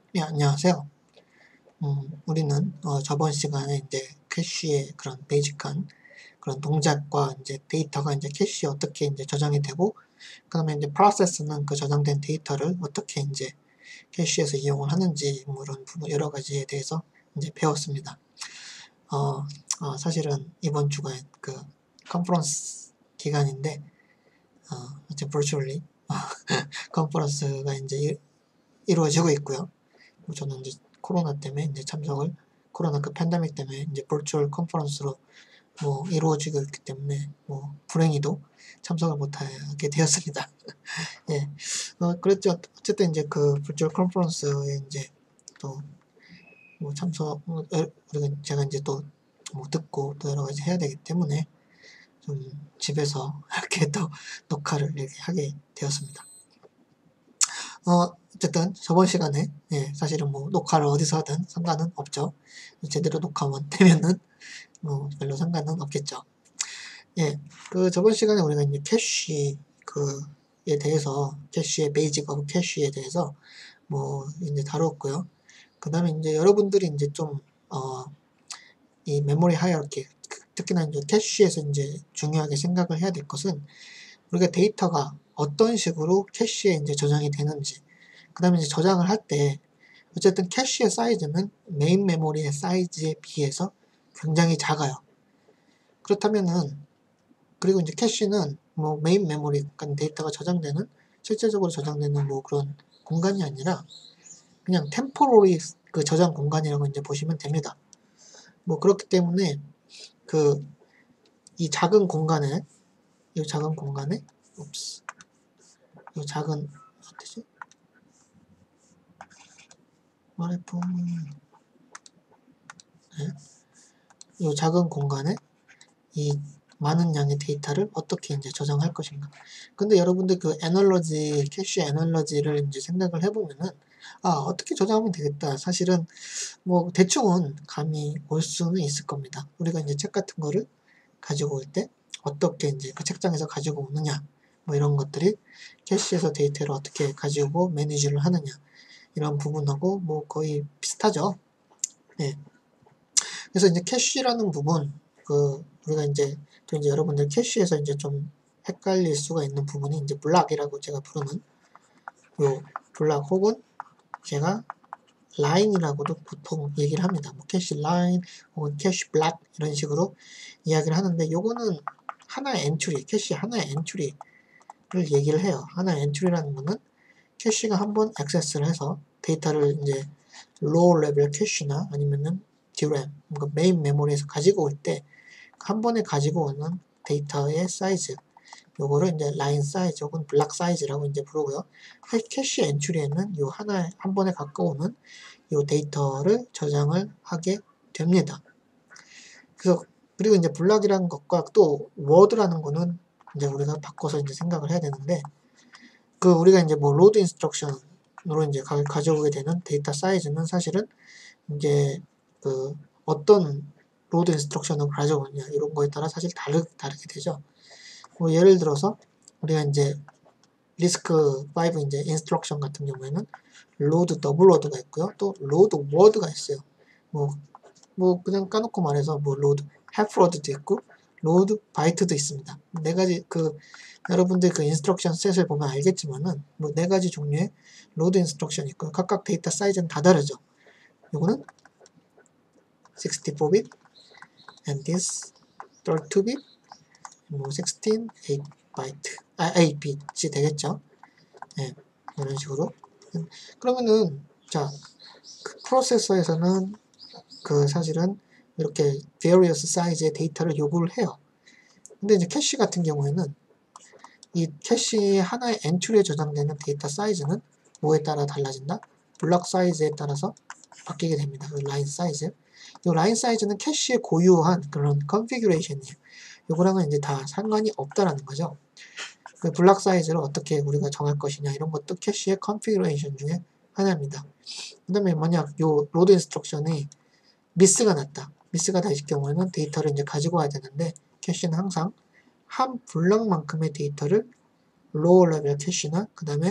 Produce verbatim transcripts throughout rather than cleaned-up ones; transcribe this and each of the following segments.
네, 안녕하세요. 음, 우리는 어, 저번 시간에 이제 캐시의 그런 베이직한 그런 동작과 이제 데이터가 이제 캐시에 어떻게 이제 저장이 되고, 그다음에 이제 프로세스는 그 저장된 데이터를 어떻게 이제 캐시에서 이용을 하는지 뭐 이런 부분 여러 가지에 대해서 이제 배웠습니다. 어, 어, 사실은 이번 주가 그 컨퍼런스 기간인데, 어, 이제 virtually 컨퍼런스가 이제 이, 이루어지고 있고요. 저는 이제 코로나 때문에 이제 참석을 코로나 그 팬데믹 때문에 이제 버추얼 컨퍼런스로 뭐 이루어지고 있기 때문에 뭐 불행히도 참석을 못하게 되었습니다. 예, 어, 그랬죠. 어쨌든 이제 그 버추얼 컨퍼런스에 이제 또 뭐 참석, 어, 우리가 제가 이제 또 뭐 듣고 또 여러 가지 해야 되기 때문에 좀 집에서 이렇게 또 녹화를 이렇게 하게 되었습니다. 어, 어쨌든 저번 시간에 예, 사실은 뭐 녹화를 어디서 하든 상관은 없죠. 제대로 녹화만 되면은 뭐 별로 상관은 없겠죠. 예, 그 저번 시간에 우리가 이제 캐시 그에 대해서 캐시의 베이직 오브 캐시에 대해서 뭐 이제 다뤘고요. 그다음에 이제 여러분들이 이제 좀 어 이 메모리 하이어키 특히나 이제 캐시에서 이제 중요하게 생각을 해야 될 것은 우리가 데이터가 어떤 식으로 캐시에 이제 저장이 되는지, 그 다음에 이제 저장을 할 때 어쨌든 캐시의 사이즈는 메인 메모리의 사이즈에 비해서 굉장히 작아요. 그렇다면은 그리고 이제 캐시는 뭐 메인 메모리, 그러니까 데이터가 저장되는 실제적으로 저장되는 뭐 그런 공간이 아니라 그냥 템포러리 그 저장 공간이라고 이제 보시면 됩니다. 뭐 그렇기 때문에 그 이 작은 공간에 이 작은 공간에 옵스 이 작은 어떻지? 말해품 네. 이 작은 공간에 이 많은 양의 데이터를 어떻게 이제 저장할 것인가. 근데 여러분들 그 애널러지, 캐시 애널러지를 이제 생각을 해보면은, 아, 어떻게 저장하면 되겠다. 사실은 뭐 대충은 감이 올 수는 있을 겁니다. 우리가 이제 책 같은 거를 가지고 올 때 어떻게 이제 그 책장에서 가지고 오느냐. 뭐 이런 것들이 캐시에서 데이터를 어떻게 가지고 매니지를 하느냐. 이런 부분하고 뭐 거의 비슷하죠. 네. 그래서 이제 캐시라는 부분, 그, 우리가 이제, 또 이제 여러분들 캐시에서 이제 좀 헷갈릴 수가 있는 부분이 이제 블락이라고 제가 부르는 요 블락 혹은 제가 라인이라고도 보통 얘기를 합니다. 뭐 캐시 라인 혹은 캐시 블락 이런 식으로 이야기를 하는데 요거는 하나의 엔트리, 캐시 하나의 엔트리를 얘기를 해요. 하나의 엔트리라는 거는 캐시가 한번 액세스를 해서 데이터를 이제 로우 레벨 캐시나 아니면은 디램, 그러니까 메인 메모리에서 가지고 올 때 한 번에 가지고 오는 데이터의 사이즈, 요거를 이제 라인 사이즈 혹은 블락 사이즈라고 이제 부르고요. 캐시 엔트리에는 요 하나 한 번에 갖고 오는 요 데이터를 저장을 하게 됩니다. 그래서 그리고 이제 블락이라는 것과 또 워드라는 거는 이제 우리가 바꿔서 이제 생각을 해야 되는데, 그 우리가 이제 뭐 로드 인스트럭션으로 이제 가, 가져오게 되는 데이터 사이즈는 사실은 이제 그 어떤 로드 인스트럭션을 가져오느냐 이런 거에 따라 사실 다르, 다르게 되죠. 뭐 예를 들어서 우리가 이제 리스크 오 이제 인스트럭션 같은 경우에는 로드 더블 워드가 있고요. 또 로드 워드가 있어요. 뭐, 뭐 그냥 까놓고 말해서 뭐 로드 half 워드도 있고 로드 바이트도 있습니다. 네 가지 그 여러분들 그 인스트럭션 셋을 보면 알겠지만은 뭐 네 가지 종류의 로드 인스트럭션이 있고요. 각각 데이터 사이즈는 다 다르죠. 요거는 식스티포 bit and this thirty-two bit 뭐 십육, 팔 바이트 아 팔 bit이 되겠죠. 네, 이런 식으로. 그러면은 자, 그 프로세서에서는 그 사실은 이렇게 various 사이즈의 데이터를 요구를 해요. 근데 이제 캐시 같은 경우에는 이 캐시 하나의 엔트리에 저장되는 데이터 사이즈는 뭐에 따라 달라진다? 블럭 사이즈에 따라서 바뀌게 됩니다. 그 라인 사이즈. 이 라인 사이즈는 캐시에 고유한 그런 컨피규레이션이에요. 요거랑은 이제 다 상관이 없다라는 거죠. 그 블락 사이즈를 어떻게 우리가 정할 것이냐 이런 것도 캐시의 컨피규레이션 중에 하나입니다. 그 다음에 만약 요 로드 인스트럭션이 미스가 났다. 미스가 나실 경우에는 데이터를 이제 가지고 와야 되는데 캐시는 항상 한 블럭만큼의 데이터를 로어 레벨 캐시나 그 다음에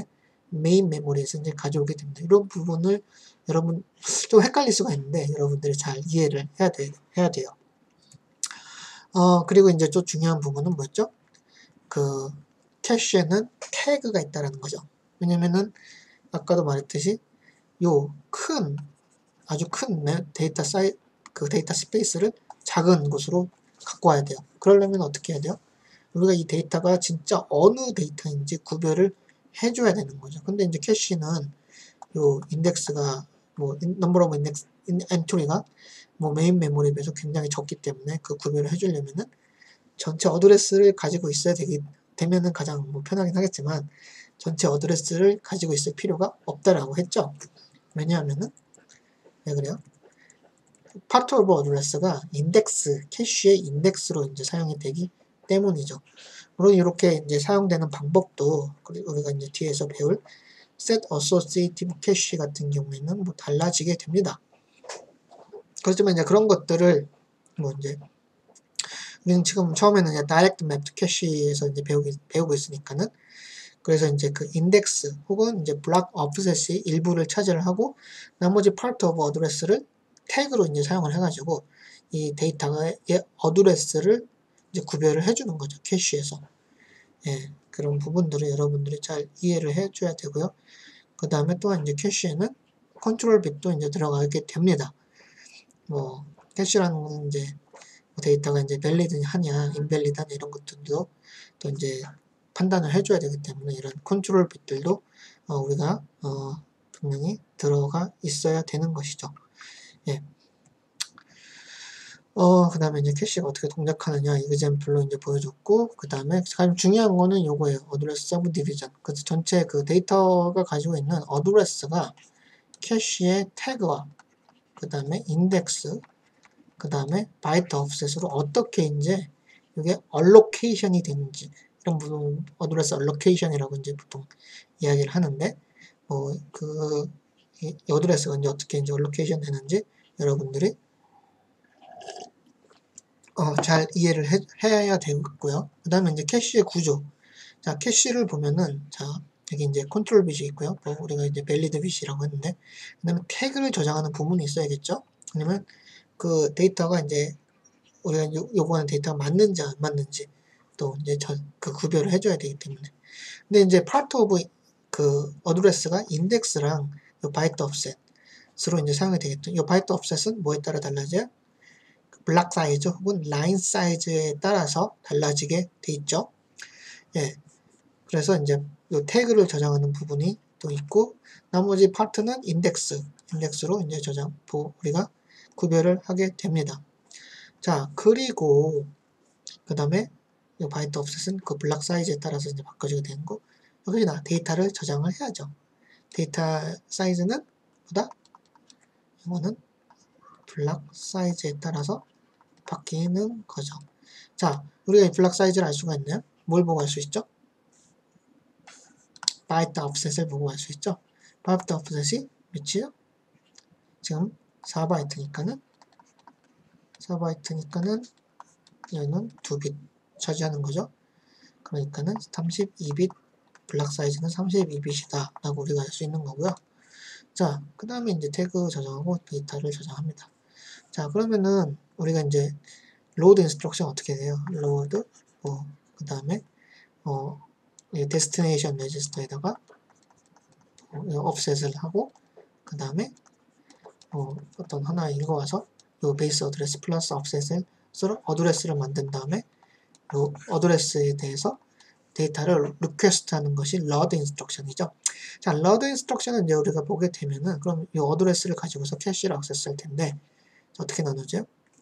메인 메모리에서 이제 가져오게 됩니다. 이런 부분을 여러분 좀 헷갈릴 수가 있는데 여러분들이 잘 이해를 해야 돼, 해야 돼요. 어, 그리고 이제 또 중요한 부분은 뭐였죠? 그 캐시에는 태그가 있다라는 거죠. 왜냐면은 아까도 말했듯이 요 큰 아주 큰 데이터 사이 그 데이터 스페이스를 작은 곳으로 갖고 와야 돼요. 그러려면 어떻게 해야 돼요? 우리가 이 데이터가 진짜 어느 데이터인지 구별을 해줘야 되는 거죠. 근데 이제 캐시는 요 인덱스가 뭐 넘버 오브 인덱스 엔트리가 뭐 메인 메모리에 비해서 굉장히 적기 때문에 그 구별을 해주려면은 전체 어드레스를 가지고 있어야 되기 되면은 가장 뭐 편하긴 하겠지만 전체 어드레스를 가지고 있을 필요가 없다라고 했죠. 왜냐하면은 왜 그래요? 파트 오브 어드레스가 인덱스 캐시의 인덱스로 이제 사용이 되기 때문이죠. 물론 이렇게 이제 사용되는 방법도 우리가 이제 뒤에서 배울 set associative cache 같은 경우에는 뭐 달라지게 됩니다. 그렇지만 이제 그런 것들을 뭐 이제 우리는 지금 처음에는 이제 direct map to cache에서 이제 배우기, 배우고 있으니까는 그래서 이제 그 인덱스 혹은 이제 block offset이 일부를 차지를 하고 나머지 part of address를 태그로 이제 사용을 해가지고 이 데이터의 어드레스를 이제 구별을 해주는 거죠. 캐시에서. 예, 그런 부분들을 여러분들이 잘 이해를 해줘야 되고요. 그 다음에 또한 이제 캐시에는 컨트롤 빗도 이제 들어가게 됩니다. 뭐 캐시라는 거는 이제 데이터가 이제 밸리드 하냐, 인밸리드 하냐 이런 것들도 또 이제 판단을 해줘야 되기 때문에 이런 컨트롤 빗들도 어, 우리가 어, 분명히 들어가 있어야 되는 것이죠. 예. 어, 그 다음에 이제 캐시가 어떻게 동작하느냐, 이그젬플로 이제 보여줬고, 그 다음에 가장 중요한 거는 요거예요. 어드레스 서브 디비전. 그래서 전체 그 데이터가 가지고 있는 어드레스가 캐시의 태그와, 그 다음에 인덱스, 그 다음에 바이트 오프셋으로 어떻게 이제 이게 얼로케이션이 되는지, 이런 부분, 어드레스 얼로케이션이라고 이제 보통 이야기를 하는데, 뭐, 그, 이 어드레스가 이제 어떻게 이제 얼로케이션 되는지 여러분들이 어, 잘 이해를 해, 해야 되고요. 그 다음에 이제 캐시의 구조. 자, 캐시를 보면은, 자, 여기 이제 컨트롤 빗이 있고요. 뭐 우리가 이제 밸리드 빗이라고 했는데, 그 다음에 태그를 저장하는 부분이 있어야겠죠? 아니면 그 데이터가 이제, 우리가 요, 요구하는 데이터가 맞는지 안 맞는지, 또 이제 저, 그 구별을 해줘야 되기 때문에. 근데 이제 파트 오브 그 어드레스가 인덱스랑 요 바이트 오프셋으로 이제 사용이 되겠죠. 요 바이트 오프셋은 뭐에 따라 달라져요? 블락 사이즈 혹은 라인 사이즈에 따라서 달라지게 돼 있죠. 예. 그래서 이제 이 태그를 저장하는 부분이 또 있고 나머지 파트는 인덱스, 인덱스로 이제 저장, 우리가 구별을 하게 됩니다. 자, 그리고 그 다음에 이 바이트 오프셋은 그 블락 사이즈에 따라서 이제 바꿔주게 되는 거. 여기나 데이터를 저장을 해야죠. 데이터 사이즈는 보다 이거는 블락 사이즈에 따라서 바뀌는 거죠. 자, 우리가 이 블락 사이즈를 알 수가 있나요? 뭘 보고 알 수 있죠? 바이트 오프셋을 보고 알 수 있죠? 바이트 오프셋이 몇이요? 지금 사 바이트니까는 사 바이트니까는 얘는 이 빗 차지하는 거죠. 그러니까는 삼십이 빗 블락 사이즈는 삼십이 빗이다 라고 우리가 알 수 있는 거고요. 자, 그 다음에 이제 태그 저장하고 데이터를 저장합니다. 자, 그러면은 우리가 이제 로드 인스트럭션 어떻게 돼요? 로드 뭐 그 다음에 어 데스티네이션 레지스터에다가 offset을 하고 그 다음에 어, 어떤 하나 읽어와서 요 베이스 어드레스 플러스 offset을 어드레스를 만든 다음에 요 어드레스에 대해서 데이터를 리퀘스트 하는 것이 load 인스트럭션이죠. 자, load 인스트럭션은 이제 우리가 보게 되면은 그럼 이 어드레스를 가지고서 캐시를 액세스할 텐데 어떻게 나누죠?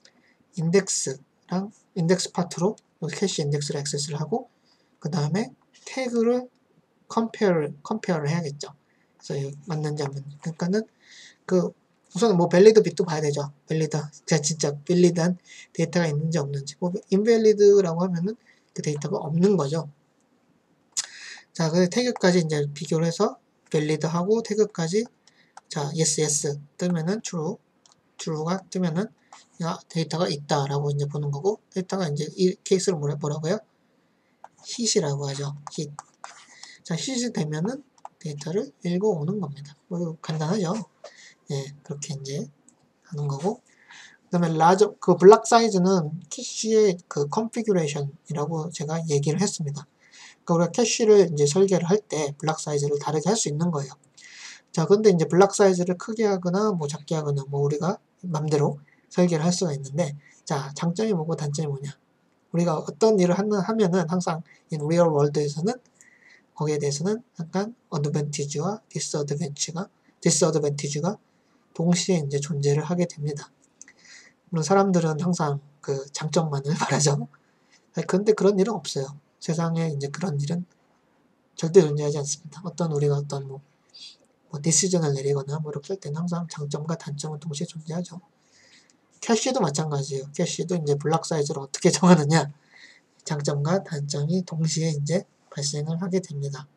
인덱스랑 인덱스 파트로 캐시 인덱스를 액세스를 하고 그 다음에 태그를 컴페어를 컴페어를 해야겠죠. 그래서 맞는지 안 맞는지. 그러니까는 그 우선 뭐 밸리드 빗도 봐야 되죠. 밸리드 진짜 진짜 밸리드한 데이터가 있는지 없는지. 뭐 인밸리드라고 하면은 그 데이터가 없는 거죠. 자, 그 태그까지 이제 비교를 해서 밸리드하고 태그까지 자 yes yes 뜨면은 true true가 뜨면은 야, 데이터가 있다라고 이제 보는 거고 데이터가 이제 이 케이스를 뭐라, 뭐라고요? hit이라고 하죠. hit. 자, hit이 되면은 데이터를 읽어오는 겁니다. 뭐 간단하죠. 예, 그렇게 이제 하는 거고. 그 다음에 라저, 그 블락 사이즈는 캐시의 그 컨피규레이션이라고 제가 얘기를 했습니다. 그러니까 우리가 캐시를 이제 설계를 할 때 블락 사이즈를 다르게 할 수 있는 거예요. 자, 근데 이제 블락 사이즈를 크게 하거나 뭐 작게 하거나 뭐 우리가 맘대로 설계를 할 수가 있는데, 자, 장점이 뭐고 단점이 뭐냐. 우리가 어떤 일을 하는, 하면은 항상 in real world에서는 거기에 대해서는 약간 어드밴티지와 디스어드밴티지가 디스어드밴티지가 동시에 이제 존재를 하게 됩니다. 물론 사람들은 항상 그 장점만을 말하죠. 근데 그런 일은 없어요. 세상에 이제 그런 일은 절대 존재하지 않습니다. 어떤 우리가 어떤 뭐, 뭐 디시전을 내리거나 뭐 이렇게 할 때는 항상 장점과 단점은 동시에 존재하죠. 캐시도 마찬가지예요. 캐시도 이제 블락 사이즈를 어떻게 정하느냐, 장점과 단점이 동시에 이제 발생을 하게 됩니다.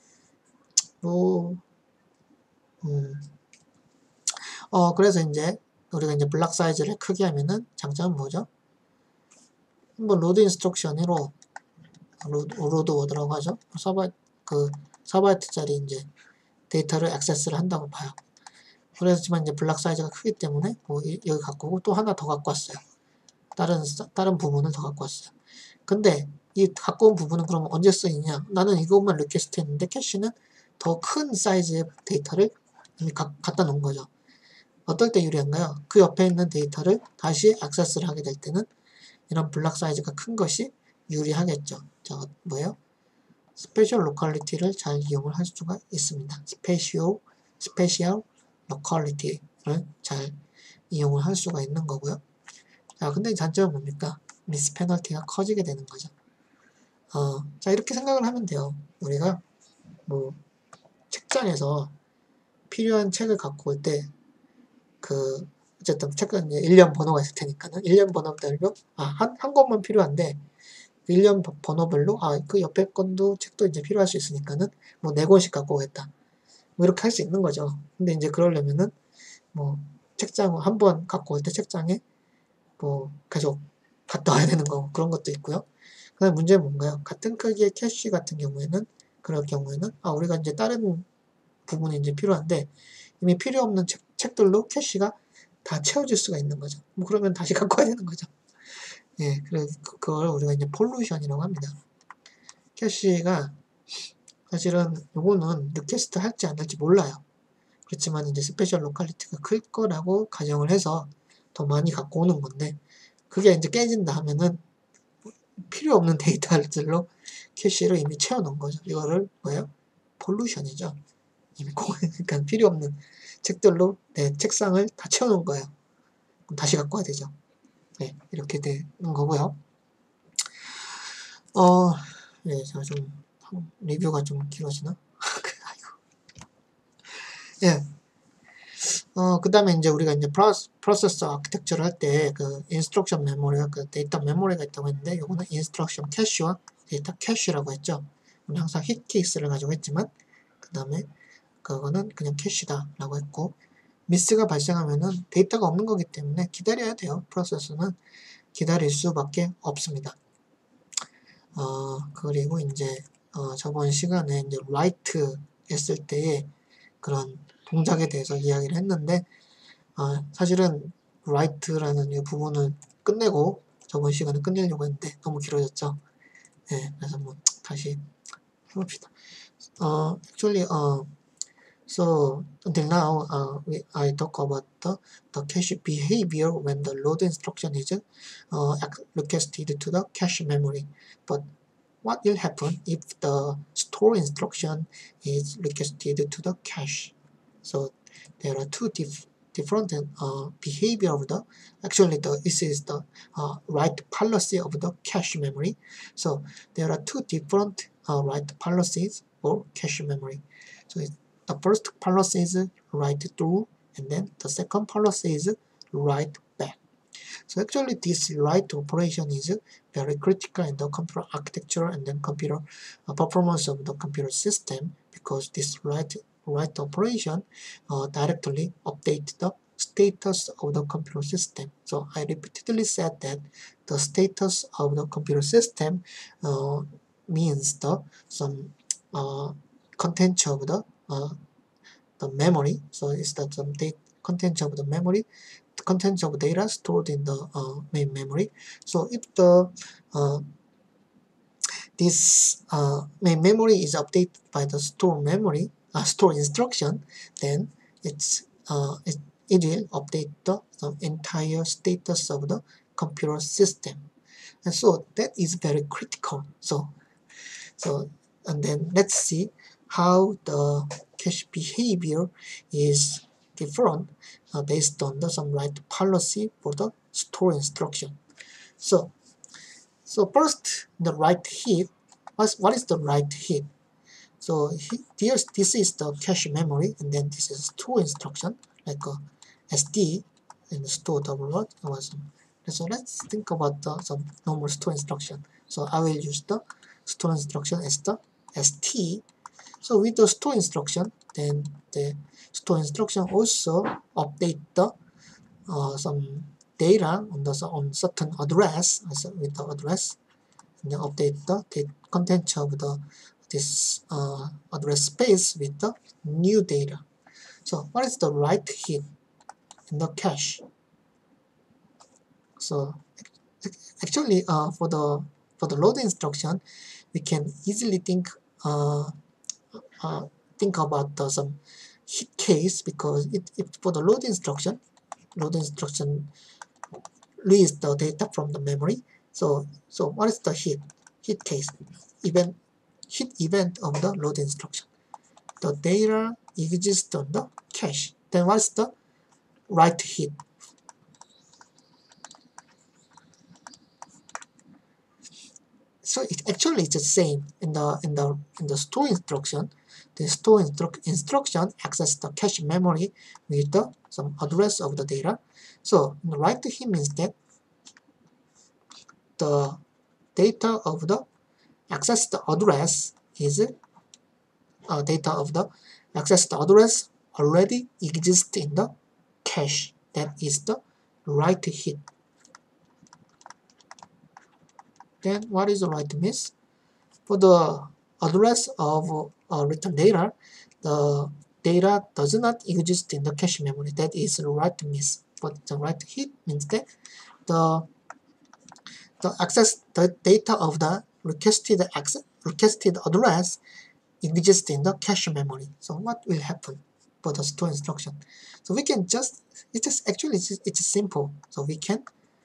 뭐, 음, 어, 그래서 이제 우리가 이제 블락 사이즈를 크게 하면은 장점은 뭐죠? 한번 로드 인스트럭션으로 로드, 로드 워드라고 하죠. 서바이 그 사 바이트짜리 이제 데이터를 액세스를 한다고 봐요. 그렇지만 이제 블락 사이즈가 크기 때문에 뭐 여기 갖고 오고 또 하나 더 갖고 왔어요. 다른 다른 부분을 더 갖고 왔어요. 근데 이 갖고 온 부분은 그럼 언제 쓰이냐? 나는 이것만 리퀘스트 했는데 캐시는 더 큰 사이즈의 데이터를 가, 갖다 놓은 거죠. 어떨 때 유리한가요? 그 옆에 있는 데이터를 다시 액세스를 하게 될 때는 이런 블락 사이즈가 큰 것이 유리하겠죠. 자, 뭐예요? 스페셜 로컬리티를 잘 이용을 할 수가 있습니다. 스페셜, 스페셜 로컬리티를 잘 이용을 할 수가 있는 거고요. 자, 근데 단점은 뭡니까? 미스 페널티가 커지게 되는 거죠. 어, 자, 이렇게 생각을 하면 돼요. 우리가 뭐 책장에서 필요한 책을 갖고 올 때 그 어쨌든 책은 이제 일련 번호가 있을 테니까는 일련 번호별로 아, 한, 한 권만 필요한데 일련 번호별로 아, 그 옆에 건도 책도 이제 필요할 수 있으니까는 뭐 네 권씩 갖고 오겠다. 뭐 이렇게 할 수 있는 거죠. 근데 이제 그러려면은 뭐 책장 한 번 갖고 올 때 책장에 뭐 계속 갔다 와야 되는 거 그런 것도 있고요. 그 다음 문제는 뭔가요? 같은 크기의 캐시 같은 경우에는 그럴 경우에는 아 우리가 이제 다른 부분이 이제 필요한데 이미 필요 없는 책, 책들로 캐시가 다 채워질 수가 있는 거죠. 뭐 그러면 다시 갖고 와야 되는 거죠. 예, 그래 그걸 우리가 이제 폴루션이라고 합니다. 캐시가 사실은 요거는 리퀘스트 할지 안 할지 몰라요. 그렇지만 이제 스페셜 로컬리티가 클 거라고 가정을 해서 더 많이 갖고 오는 건데 그게 이제 깨진다 하면은 필요 없는 데이터들로 캐시를 이미 채워놓은 거죠. 이거를 뭐예요? 폴루션이죠. 이미 그러니까 필요 없는 책들로 내 책상을 다 채워놓은 거예요. 그럼 다시 갖고 와야 되죠. 네, 이렇게 되는 거고요. 어, 네, 제가 좀 리뷰가 좀 길어지나? 예. 어, 그 다음에 이제 우리가 이제 프로스, 프로세서 아키텍처를 할 때 그 인스트럭션 메모리가 그 데이터 메모리가 있다고 했는데 요거는 인스트럭션 캐시와 데이터 캐시라고 했죠. 우리 항상 힛 케이스를 가지고 했지만 그 다음에 그거는 그냥 캐시다 라고 했고 미스가 발생하면은 데이터가 없는 거기 때문에 기다려야 돼요. 프로세서는 기다릴 수밖에 없습니다. 어, 그리고 이제 어, 저번 시간에 이제 write 했을 때의 그런 동작에 대해서 이야기를 했는데 어, 사실은 write라는 이 부분을 끝내고 저번 시간에 끝내려고 했는데 너무 길어졌죠. 네, 그래서 뭐 다시 해봅시다. 어, actually, uh, so until now, uh, we, I talk about the, the cache behavior when the load instruction is uh, requested to the cache memory. But what will happen if the store instruction is requested to the cache? So there are two diff different uh, behavior of the actually the this is the uh, write policy of the cache memory. So there are two different uh, write policies for cache memory. So it, the first policy is write through, and then the second policy is write back. So actually this write operation is very critical in the computer architecture and then computer uh, performance of the computer system, because this write write operation uh, directly update the status of the computer system. So I repeatedly said that the status of the computer system uh, means the some uh, content of the uh, the memory. So it's the some data contents of the memory, the contents of data stored in the uh, main memory. So if the uh, this uh, main memory is updated by the store memory, uh, store instruction, then it's uh, it, it will update the, the entire status of the computer system. And so that is very critical. So so and then let's see how the cache behavior is different uh, based on the some write policy for the store instruction. So so first the write heap. What's, what is the write heap? So here this is the cache memory, and then this is store instruction like a S D and store double word. So let's think about the, some normal store instruction. So I will use the store instruction as the S T. So with the store instruction, then the store instruction also update the uh, some data on the on certain address with the address, and then update the, the content of the this uh, address space with the new data. So what is the write heap in the cache? So actually, uh, for the for the load instruction, we can easily think uh, uh, think about the, some hit case, because it, it for the load instruction, load instruction reads the data from the memory. So so what is the hit hit case event hit event of the load instruction? The data exists on the cache. Then what's the write hit? So it actually is the same in the in the in the store instruction. The store instru instruction access the cache memory with the some address of the data. So the write heap means that the data of the access the address is uh, data of the access the address already exists in the cache. That is the write heap. Then what is the write miss? For the address of uh, return data, the data does not exist in the cache memory. That is write miss. But the write heap means that the the access the data of the requested access requested address exists in the cache memory. So what will happen for the store instruction? So we can just it is actually it's, it's simple. So we can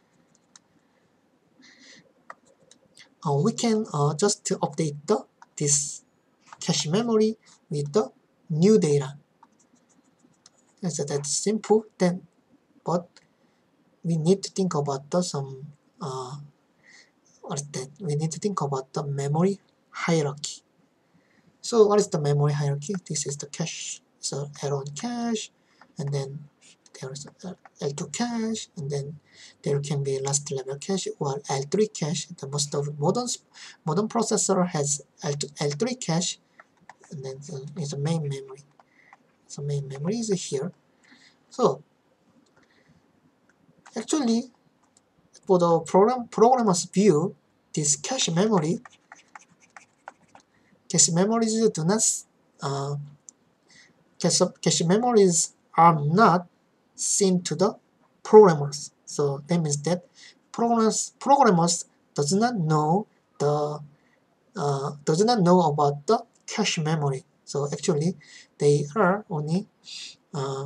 uh, we can uh, just update the this cache memory with the new data. And so that's simple. Then, but we need to think about the some uh, what is that? We need to think about the memory hierarchy. So what is the memory hierarchy? This is the cache. So L one cache, and then there is L two cache, and then there can be last level cache or L three cache. The most of modern modern processor has L two, L three cache, and then it's the main memory. So main memory is here. So actually, for the program programmer's view, this cache memory, cache memories do not uh, cache, cache memories are not seen to the programmers. So that means that programmers programmers does not know the uh, does not know about the cache memory. So actually, they are only uh,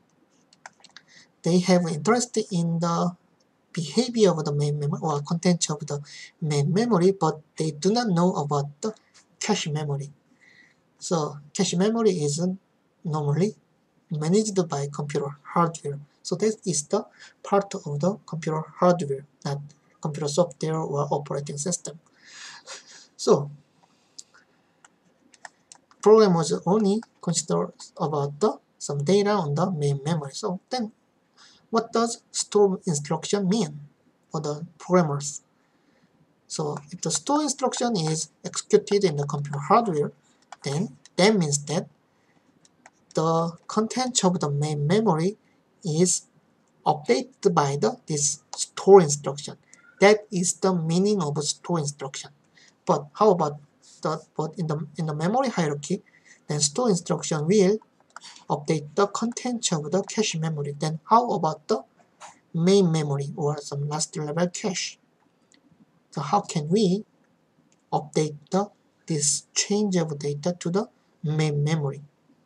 they have interest in the behavior of the main memory or content of the main memory, but they do not know about the cache memory. So cache memory is normally managed by computer hardware. So that is the part of the computer hardware, not computer software or operating system. So programmers only consider about the some data on the main memory. So then what does store instruction mean for the programmers? So if the store instruction is executed in the computer hardware, then that means that the content of the main memory is updated by the this store instruction. That is the meaning of a store instruction. But how about the but in the in the memory hierarchy, then store instruction will update the contents of the cache memory. Then how about the main memory or some last level cache? So how can we update the this change of data to the main memory?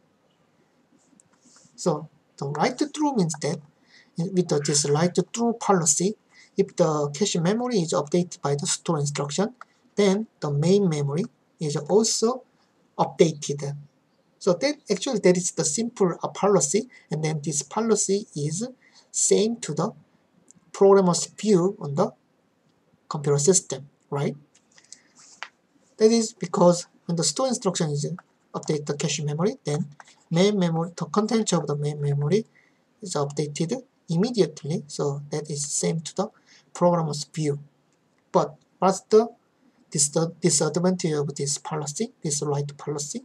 So the write through means that with the, this write through policy, if the cache memory is updated by the store instruction, then the main memory is also updated. So that actually that is the simple uh, policy, and then this policy is same to the programmer's view on the computer system, right? That is because when the store instruction is update the cache memory, then main memory, the content of the main memory is updated immediately. So that is same to the programmer's view. But what's the this the disadvantage of this policy, this write policy?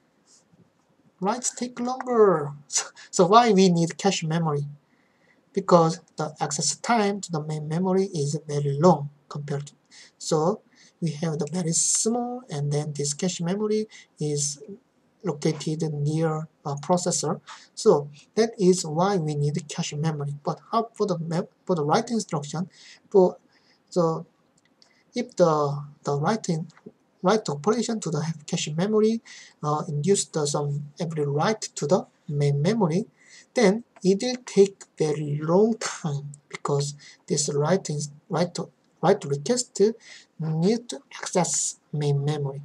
Writes take longer. So, so why we need cache memory? Because the access time to the main memory is very long compared to. So we have the very small, and then this cache memory is located near a processor. So that is why we need cache memory. But how for the for the write instruction, for so if the the writing write operation to the cache memory uh, induced uh, some every write to the main memory, then it will take very long time because this write write write request need to access main memory.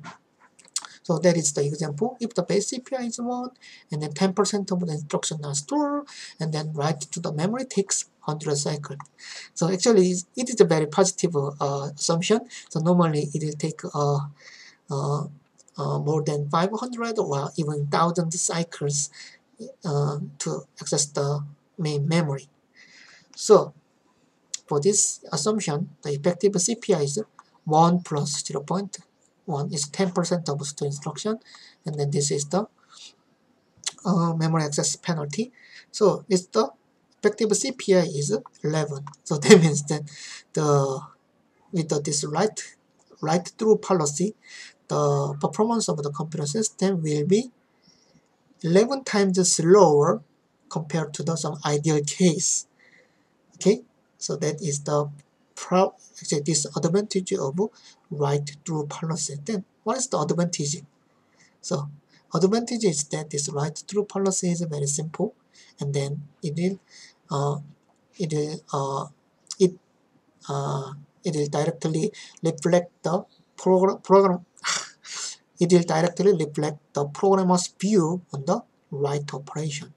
So that is the example. If the base C P I is one, and then ten percent of the instructions are stored, and then write to the memory takes one hundred cycles. So actually, it is a very positive uh, assumption. So normally it will take uh, uh, uh, more than five hundred or even one thousand cycles uh, to access the main memory. So for this assumption, the effective C P I is one plus zero point one is ten percent of store instruction, and then this is the uh, memory access penalty. So it's the effective C P I is eleven. So that means that the with the, this write write through policy, the performance of the computer system will be eleven times slower compared to the some ideal case. Okay, so that is the pro actually disadvantage of write through policy. Then what is the advantage? So advantage is that this write through policy is very simple, and then it will uh, it will uh, it uh, it will directly reflect the program program it will directly reflect the programmer's view on the write operation.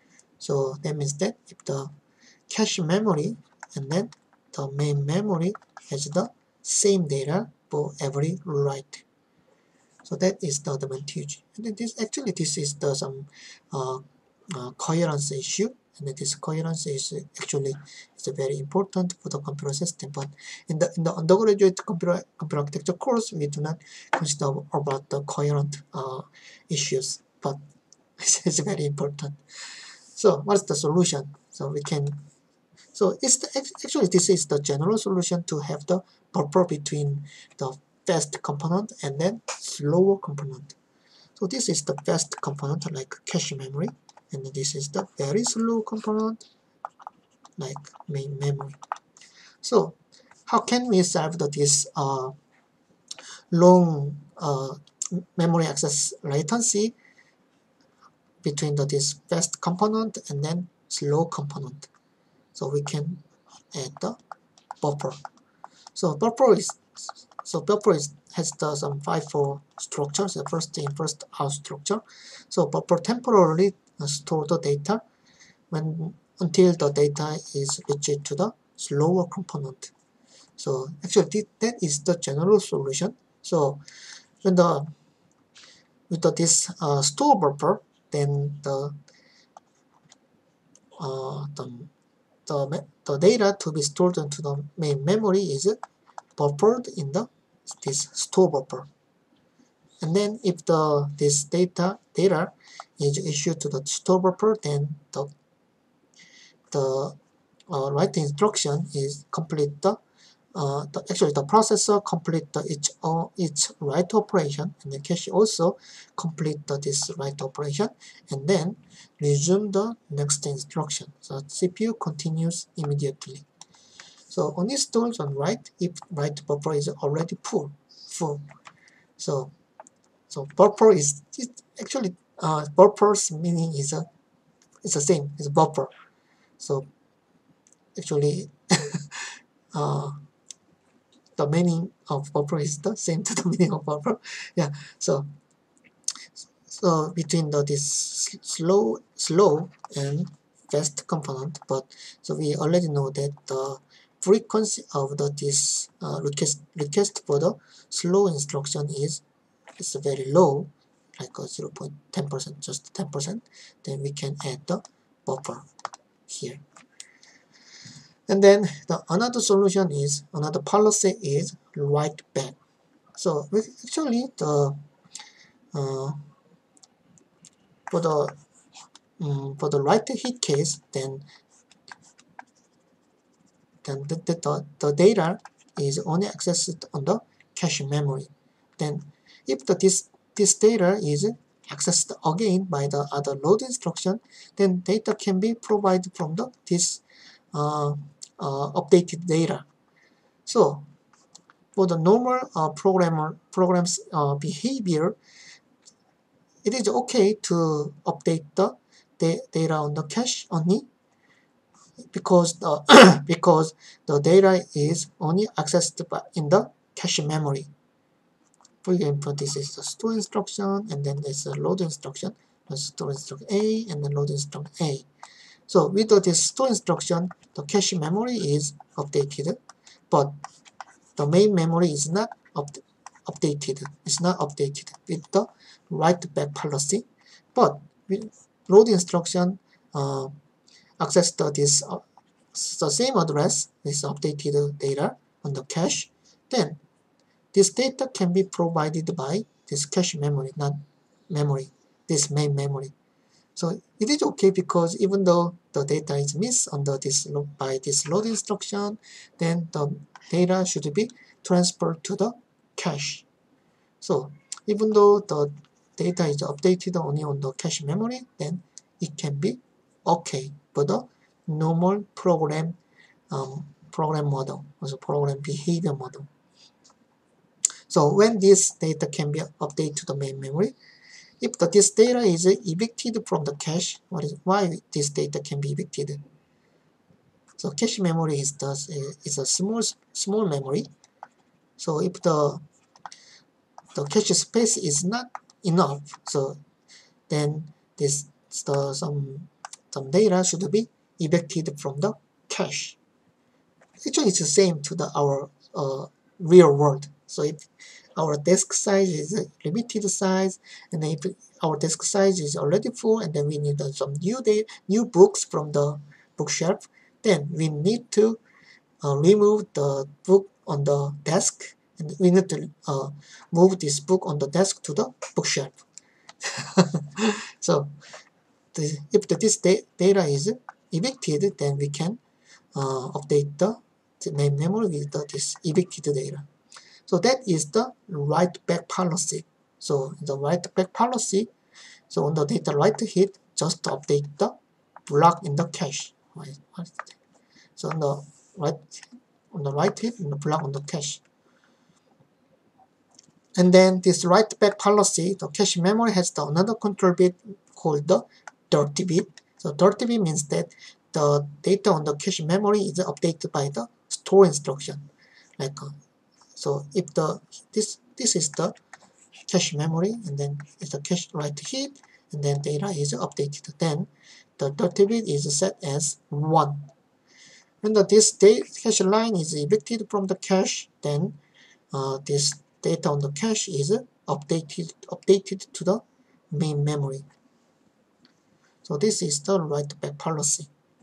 So that means that if the cache memory and then the main memory has the same data for every write. So that is the advantage. And then this actually this is the some uh, uh, coherence issue, and this coherence is actually is very important for the computer system. But in the in the undergraduate computer computer architecture course, we do not consider about the coherent uh, issues, but it's very important. So what's the solution? So we can so it's the, actually this is the general solution to have the buffer between the fast component and then slower component. So this is the fast component like cache memory, and this is the very slow component like main memory. So how can we solve the, this uh, long uh, memory access latency between the, this fast component and then slow component? So we can add the buffer. So buffer is so buffer is has the some FIFO structures, the first in first out structure. So buffer temporarily store the data when until the data is reached to the slower component. So actually that is the general solution. So when the with the, this uh, store buffer, then the uh, the The, the data to be stored into the main memory is buffered in the this store buffer. And then if the this data data is issued to the store buffer, then the the uh, write instruction is complete the uh, the, actually the processor complete the each uh, each write operation, and the cache also complete the, this write operation, and then resume the next instruction. So C P U continues immediately. So only stores on write if write buffer is already full. Full. So so buffer is it actually uh, buffer's meaning is a it's the same. It's buffer. So actually uh, the meaning of buffer is the same to the meaning of buffer. Yeah. So so between the this slow slow and fast component, but so we already know that the frequency of the this uh, request request for the slow instruction is is very low, like a zero point one zero percent, just ten percent. Then we can add the buffer here. And then the another solution is another policy is write back. So we actually the uh, for the um, for the write hit case, then then the, the, the data is only accessed on the cache memory. Then if the this this data is accessed again by the other load instruction, then data can be provided from the this uh, uh, updated data. So for the normal uh, programmer program's uh, behavior, it is okay to update the, the data on the cache only, because the because the data is only accessed by in the cache memory. For example, this is the store instruction, and then there's a load instruction, the store instruction A, and then load instruction A. So with the, this store instruction, the cache memory is updated, but the main memory is not up, updated. It's not updated with the write back policy. But with load instruction, uh, access the this uh, the same address is updated data on the cache. Then this data can be provided by this cache memory, not memory, this main memory. So it is okay, because even though the data is missed under this by this load instruction, then the data should be transferred to the cache. So even though the data is updated only on the cache memory, then it can be okay for the normal program um, program model, also program behavior model. So when this data can be updated to the main memory, if the, this data is evicted from the cache, what is why this data can be evicted? So cache memory is the is a small small memory. So if the the cache space is not enough, so then this the some some data should be evicted from the cache. Actually, it's the same to the our uh, real world. So if our disk size is a limited size, and if our disk size is already full, and then we need uh, some new data, new books from the bookshelf, then we need to uh, remove the book on the desk, and we need to uh, move this book on the desk to the bookshelf. So the, if the, this da data is evicted, then we can uh, update the, the main memory with the, this evicted data. So that is the write back policy. So the write back policy, so on the data write hit, just update the block in the cache. Right? So on the right on the write hit, in the block on the cache. And then this write back policy, the cache memory has the another control bit called the dirty bit. So dirty bit means that the data on the cache memory is updated by the store instruction. Like uh, so, if the this this is the cache memory, and then it's the cache write hit, and then data is updated. Then the dirty bit is set as one. When the this cache line is evicted from the cache, then uh, this data on the cache is updated updated to the main memory. So this is the write back policy.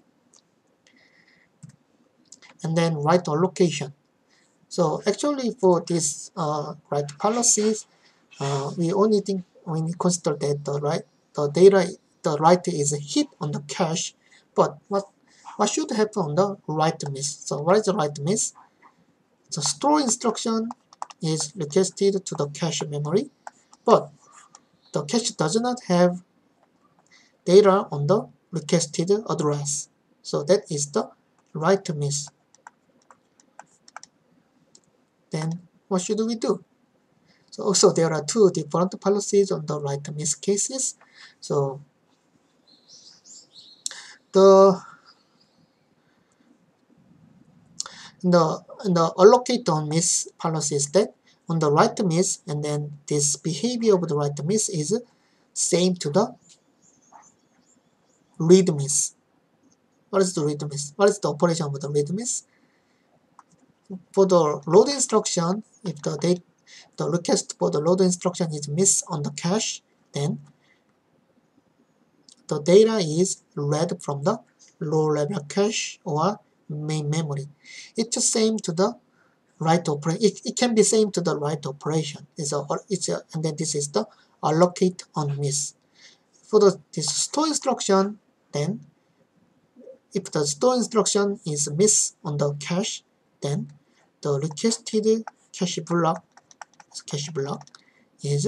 And then write allocation. So actually for this uh, write policies, uh, we only think when we consider that the right the data the write is a hit on the cache, but what what should happen on the write miss? So what is the write miss? the store instruction is requested to the cache memory, but the cache does not have data on the requested address. So that is the write miss. Then what should we do? So also there are two different policies on the write miss cases. So the in the in the allocate on miss policy is that on the write miss, and then this behavior of the write miss is same to the read miss. What is the read miss? What is the operation of the read miss? For the load instruction, if the date, the request for the load instruction is missed on the cache, then the data is read from the low level cache or main memory. It's the same to the write operation. It, it can be same to the write operation. It's a, it's a, and then this is the allocate on miss. For the this store instruction, then if the store instruction is missed on the cache, then the requested cache block cache block is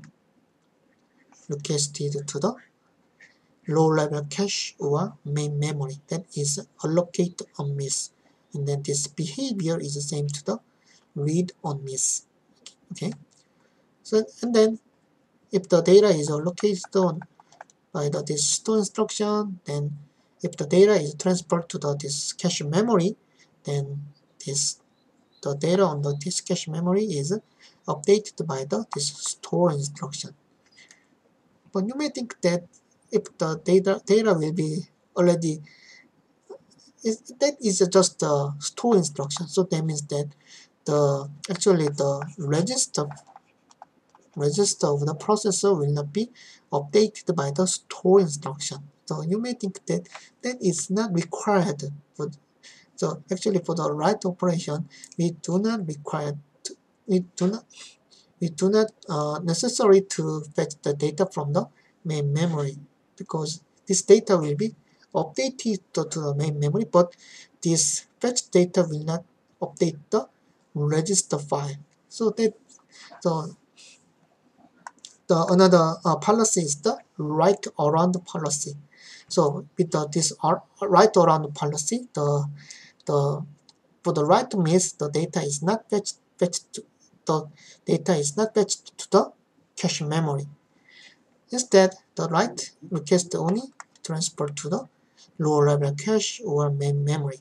requested to the low level cache or main memory, that is allocate on miss, and then this behavior is the same to the read on miss. Okay, so and then if the data is allocated on by the this store instruction, then if the data is transferred to the this cache memory, then this the data on the this cache memory is updated by the this store instruction. But you may think that if the data data will be already is, that is just the store instruction, so that means that the actually the register register of the processor will not be updated by the store instruction. So you may think that that is not required for, so actually for the write operation we do not require to, we do not we do not uh, necessary to fetch the data from the main memory, because this data will be updated to, to the main memory, but this fetch data will not update the register file. So that so the another uh, policy is the write around policy. So with the, this write around policy, the the for the write miss, the data is not fetched fetched to, the data is not fetched to the cache memory. Instead, the write request only transfer to the lower level cache or main memory.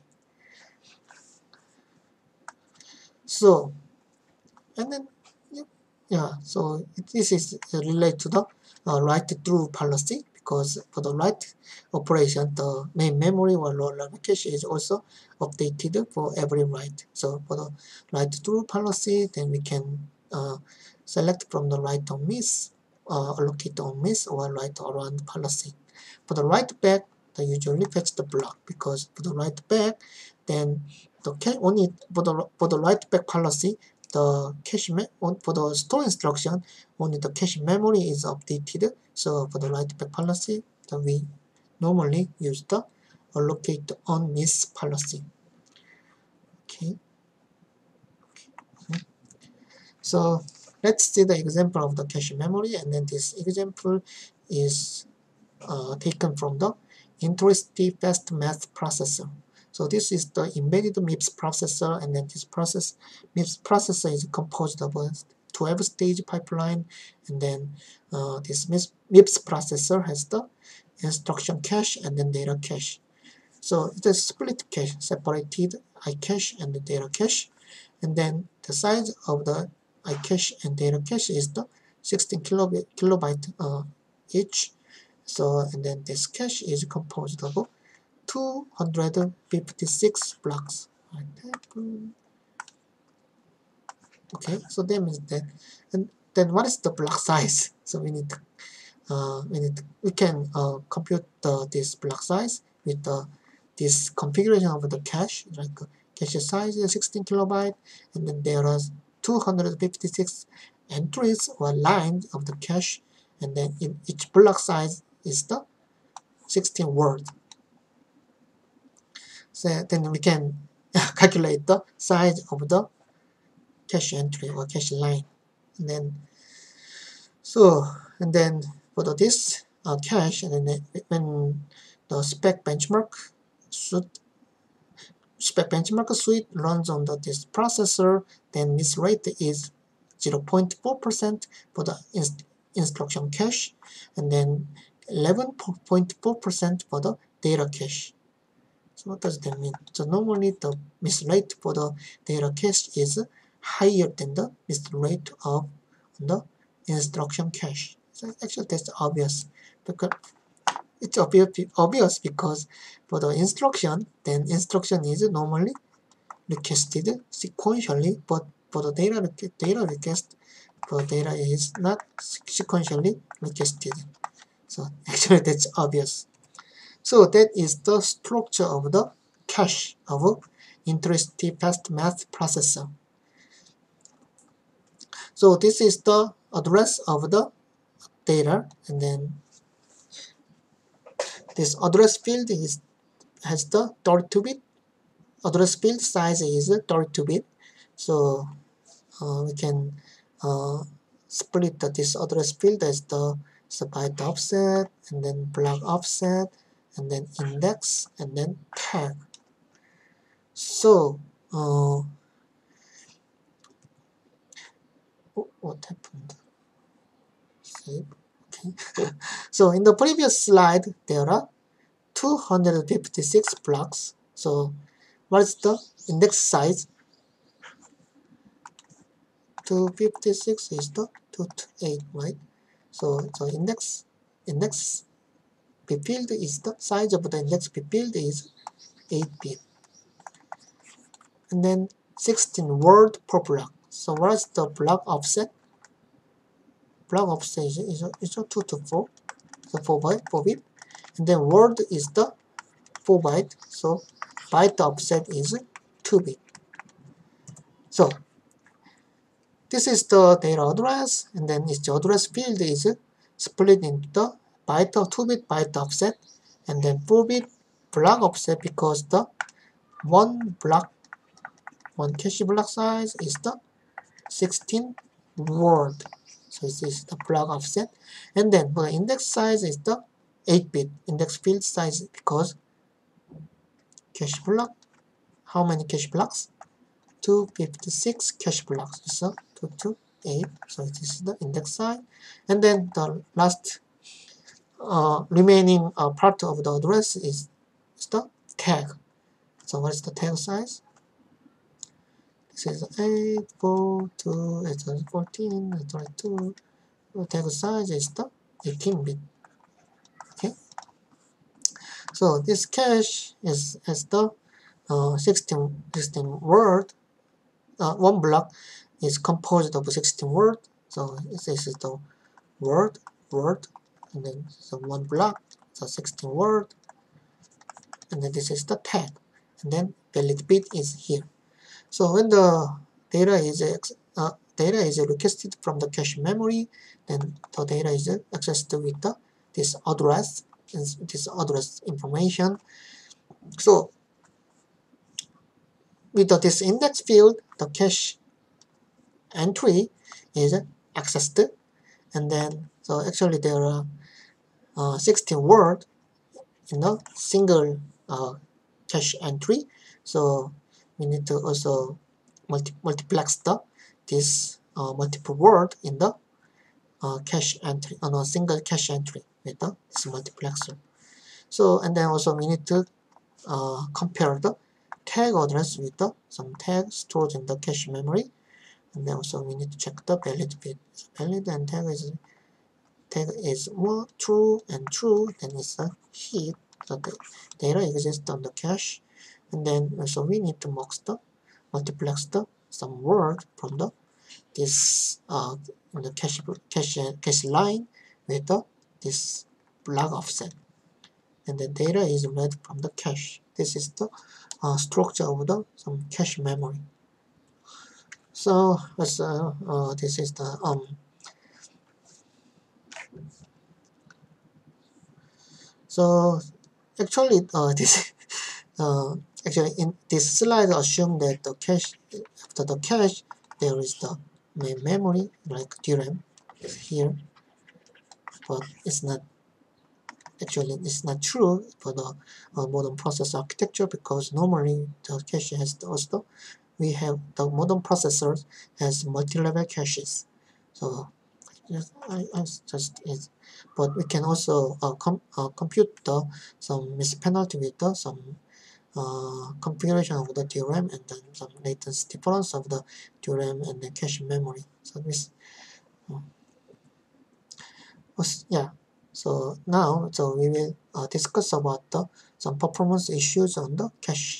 So, and then yeah, so this is related to the uh, write through policy, because for the write operation, the main memory or lower level cache is also updated for every write. So for the write through policy, then we can uh, select from the write on miss, uh, allocate on miss, or write around policy. For the write back, they usually fetch the block, because for the write back, then the cache only for the for the write back policy, the cache for the store instruction, only the cache memory is updated. So for the write back policy, then we normally use the allocate on miss policy. Okay. Okay. So let's see the example of the cache memory, and then this example is uh, taken from the Interactive Fast Math Processor. So this is the embedded MIPS processor, and then this process MIPS processor is composed of a twelve stage pipeline, and then uh, this MIPS processor has the instruction cache and then data cache. So it's a split cache, separated iCache and the data cache, and then the size of the iCache and data cache is the sixteen kilobyte uh, each. So and then this cache is composed of two hundred fifty-six blocks. Okay, so that means that, and then what is the block size? So we need to, uh, we need to, we can uh, compute the, this block size with the this configuration of the cache, like cache size is sixteen kilobyte, and then there are two hundred fifty-six entries or lines of the cache, and then in each block size is the sixteen word. So then we can calculate the size of the cache entry or cache line. And then so and then for the, this uh, cache, and then when the spec benchmark suite spec benchmark suite runs on the, this processor, then this rate is zero point four percent for the inst instruction cache, and then eleven point four percent for the data cache. So what does that mean? So normally the miss rate for the data cache is higher than the miss rate of the instruction cache. So actually that's obvious, because it's obvious obvious because for the instruction, then instruction is normally requested sequentially, but for the data data request, for data is not sequentially requested. So actually that's obvious. So that is the structure of the cache of interactive fast math processor. So this is the address of the data, and then this address field is has the thirty-two bit address field size is thirty-two bit. So uh, we can uh, split the, this address field as the, the byte offset, and then block offset, and then index, and then tag. So uh, what happened? Save. Okay. So in the previous slide, there are two hundred fifty-six blocks. So what is the index size? two hundred fifty-six is the two twenty-eight, right? So so index index p field is the size of the index p field is eight bit, and then sixteen word per block. So what is the block offset? Block offset is, is, is a two to four, so four byte, four bit, and then word is the four byte, so byte offset is two bit. So this is the data address, and then its address field is split into the byte of two bit byte offset, and then four bit block offset, because the one block, one cache block size is the sixteen word. So this is the block offset, and then for the index size is the eight bit index field size, because cache block, how many cache blocks? two hundred fifty-six cache blocks, so two twenty-eight. So this is the index size, and then the last uh, remaining uh, part of the address is, is the tag. So what is the tag size? This is eight, four, two, eight, fourteen, eight, twenty-two. The tag size is the eighteen bit. Okay. So this cache is has the uh, sixteen, sixteen word. Uh, one block is composed of sixteen word. So this is the word, word, and then so one block, so sixteen word, and then this is the tag, and then valid bit is here. So when the data is uh, data is requested from the cache memory, then the data is accessed with the this address, this address information. So with the, this index field, the cache entry is accessed, and then so actually there are uh, sixteen word in a single uh, cache entry. So we need to also multi multiplex the this uh, multiple word in the uh, cache entry on a single cache entry with the this multiplexer. So and then also we need to uh, compare the tag address with the some tag stored in the cache memory, and then also we need to check the valid bit. So valid and tag is tag is more true and true, then it's a hit. So the data exists on the cache, and then also we need to mux the multiplex the some word from the this uh the cache cache cache line with the this block offset, and the data is read from the cache. This is the uh, structure of the some cache memory. So let's uh, uh this is the um so actually uh this uh actually in this slide assume that the cache after the cache there is the main memory like D RAM here, but it's not actually it's not true for the uh, modern processor architecture, because normally the cache has the, also we have the modern processors has multi-level caches. So yes, I, I just is, but we can also uh, com uh, compute the some miss penalty with the some uh, configuration of the D RAM and then some latency difference of the D RAM and the cache memory. So this, uh, was, yeah. So now, so we will uh, discuss about the some performance issues on the cache.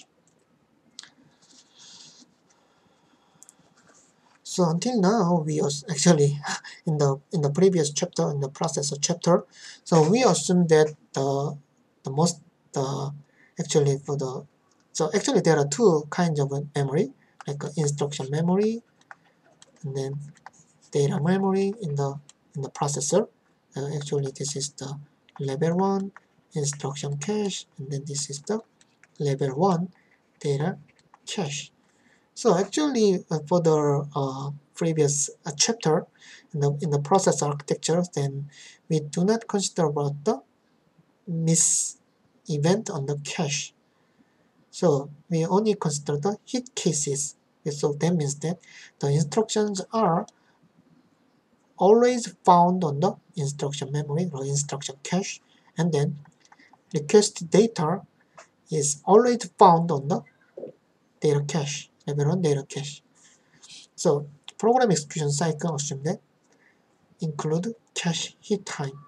So until now, we was actually in the in the previous chapter, in the processor chapter, so we assume that the the most the actually for the so actually there are two kinds of memory, like uh, instruction memory and then data memory in the in the processor. Uh, actually, this is the level one instruction cache, and then this is the level one data cache. So actually, uh, for the uh, previous uh, chapter in the in the process architecture, then we do not consider about the miss event on the cache. So we only consider the hit cases. So that means that the instructions are always found on the instruction memory or instruction cache, and then request data is always found on the data cache, level one data cache. So program execution cycle assume that include cache hit time.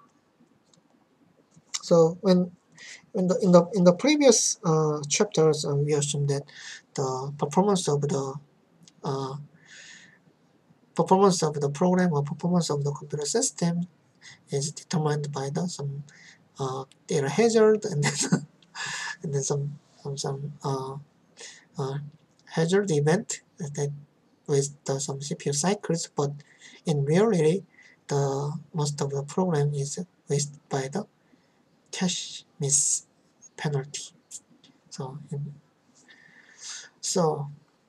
So when in the in the in the previous uh, chapters, uh, we assume that the performance of the uh, performance of the program or performance of the computer system is determined by the some uh, data hazard and then and then some some, some uh, uh, hazard event that with the, some C P U cycles, but in reality, the most of the program is wasted by the cache miss penalty. So, in, so,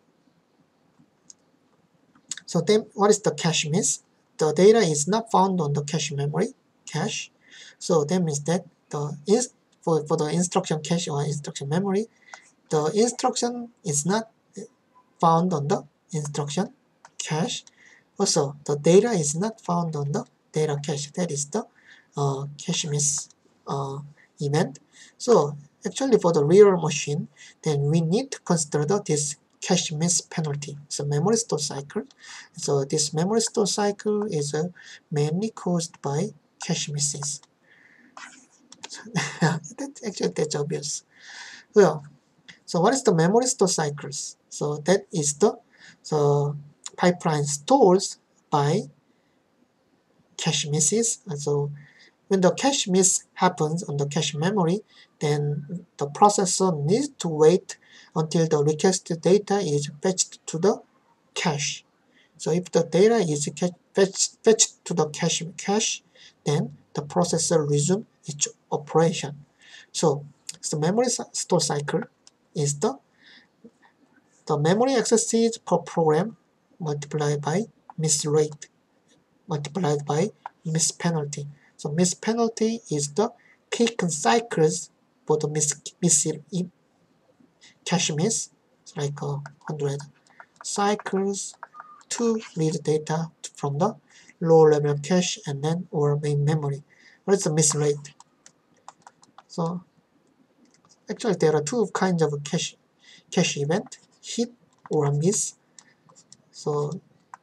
so then what is the cache miss? The data is not found on the cache memory cache. So that means that the is for, for the instruction cache or instruction memory, the instruction is not found on the instruction cache. Also, the data is not found on the data cache. That is the uh, cache miss uh, event. So actually for the real machine, then we need to consider the, this cache miss penalty. So memory store cycle. So this memory store cycle is uh, mainly caused by cache misses. that, actually that's obvious. Well, so what is the memory store cycles? So that is the so pipeline stores by cache misses. And so when the cache miss happens on the cache memory, then the processor needs to wait until the requested data is fetched to the cache. So if the data is fetched, fetched to the cache cache, then the processor resumes its operation. So the memory store cycle is the the memory accesses per program multiplied by miss rate multiplied by miss penalty. So miss penalty is the taken cycles for the miss, miss cache miss. It's like uh, one hundred cycles to read data from the low level cache and then or main memory. What is the miss rate? So actually there are two kinds of cache cache event, hit or miss. So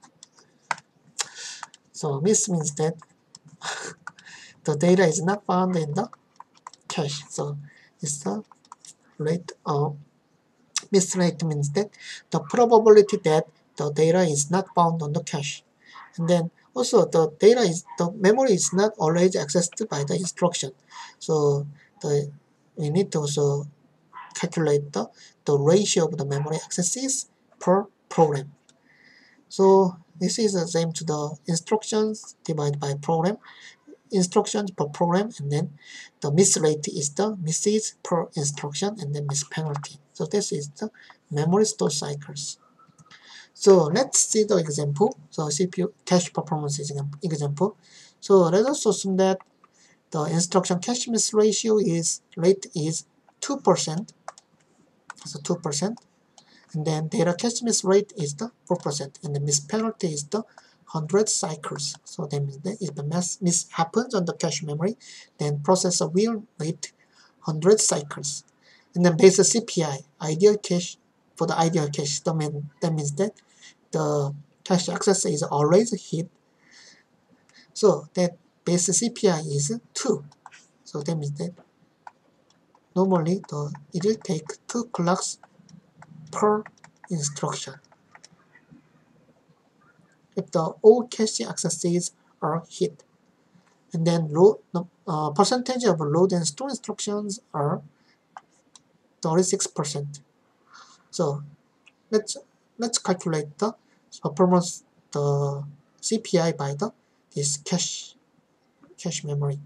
so miss means that the data is not found in the cache. So it's the rate of miss rate means that the probability that the data is not found on the cache. And then also the data is the memory is not always accessed by the instruction. So the we need to also calculate the, the ratio of the memory accesses per program. So this is the same to the instructions divided by program, instructions per program, and then the miss rate is the misses per instruction and then miss penalty. So this is the memory store cycles. So let's see the example. So C P U cache performance example. So let us assume that the instruction cache miss ratio is rate is two percent. So two percent. And then data cache miss rate is the four percent. And the miss penalty is the one hundred cycles. So that means that if the miss, miss happens on the cache memory, then processor will wait one hundred cycles. And then based on C P I, ideal cache, for the ideal cache, that, mean, that means that the cache access is always hit. So that base C P I is two. So that means that normally the, it will take two clocks per instruction. If the all cache accesses are hit. And then load, uh, percentage of load and store instructions are thirty-six percent. So let's let's calculate the performance, the C P I by the this cache cache memory.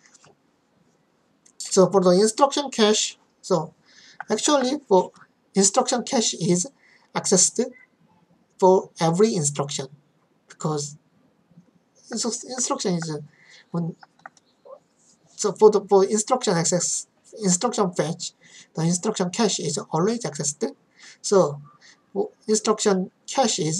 So for the instruction cache, so actually for instruction cache is accessed for every instruction, because instruction is when so for the for instruction access instruction fetch, the instruction cache is always accessed. So instruction cache is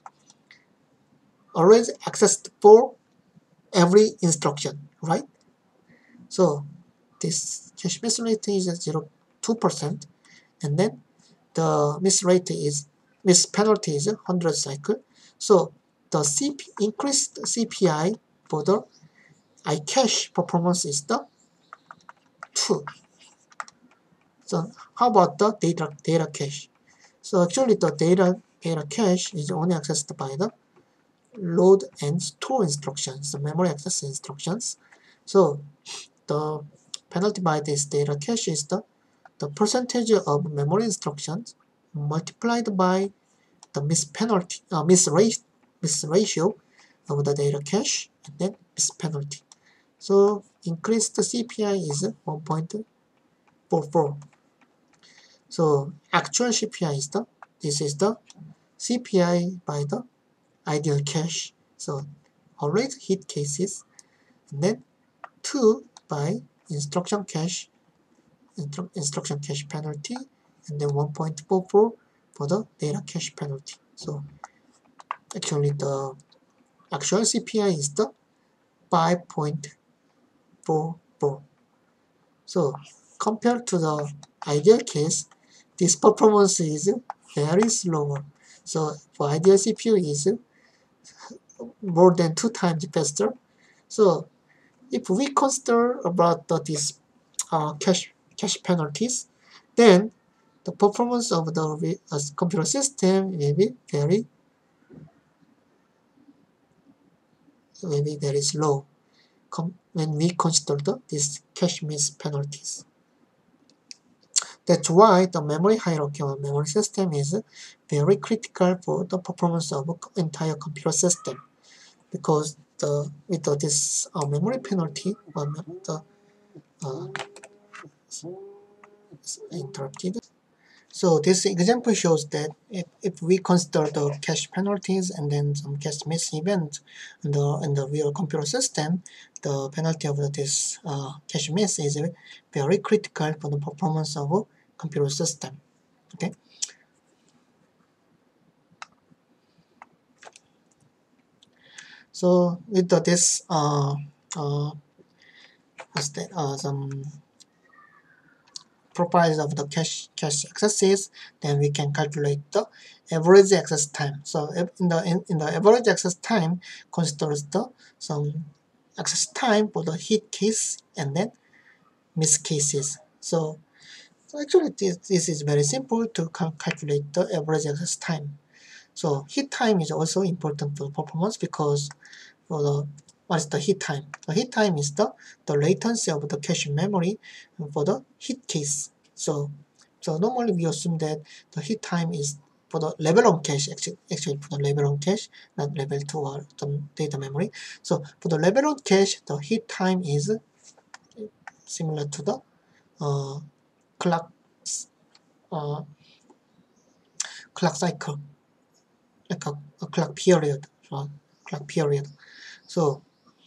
always accessed for every instruction, right? So this cache miss rate is zero point two percent, and then the miss rate is miss penalty is one hundred cycle. So the C P increased C P I for the iCache performance is the two. So how about the data data cache? So actually the data data cache is only accessed by the load and store instructions, the memory access instructions. So the penalty by this data cache is the the percentage of memory instructions multiplied by the miss penalty, uh, miss rate, miss ratio of the data cache, and then miss penalty. So increased C P I is one point four four. So actual C P I is the this is the C P I by the ideal cache. So always hit cases, and then two by instruction cache, instru instruction cache penalty, and then one point four four for the data cache penalty. So actually the actual C P I is the five point four four. So compared to the ideal case, this performance is very slower. So for ideal C P U is more than two times faster. So if we consider about the, this uh, cache cache penalties, then the performance of the uh, computer system may be very may be very slow when we consider the, these cache miss penalties. That's why the memory hierarchy of memory system is very critical for the performance of the entire computer system, because the with the, this uh, memory penalty, uh, the uh, interrupted. So this example shows that if, if we consider the cache penalties and then some cache miss event in the in the real computer system, the penalty of this uh, cache miss is very critical for the performance of a computer system. Okay. So with the, this uh, uh, what's that, uh, some properties of the cache cache accesses, then we can calculate the average access time. So in the in, in the average access time considers the some access time for the hit case and then miss cases. So, so actually this, this is very simple to cal calculate the average access time. So hit time is also important for performance, because for the what is the hit time? The hit time is the, the latency of the cache memory for the hit case. So so normally we assume that the hit time is for the level on cache, actually, actually for the level on cache, not level two or the data memory. So for the level on cache, the hit time is similar to the uh, clock uh, clock cycle. like a, a clock period, so clock period. So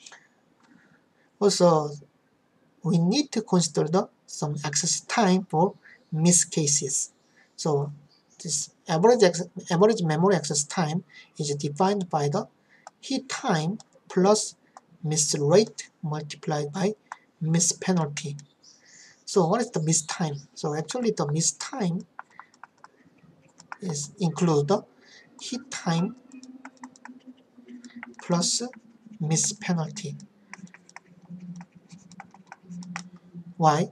also we need to consider the some access time for miss cases. So this average average memory access time is defined by the hit time plus miss rate multiplied by miss penalty. So what is the miss time? So actually the miss time is include the hit time plus miss penalty. Why?